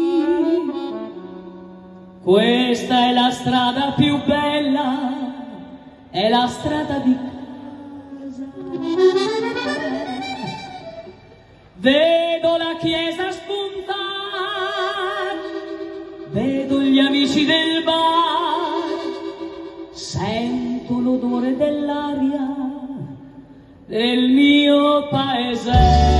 questa è la strada più bella, è la strada di casa. Vedo la chiesa spuntare, vedo gli amici del bar, sento l'odore dell'aria del mio paese.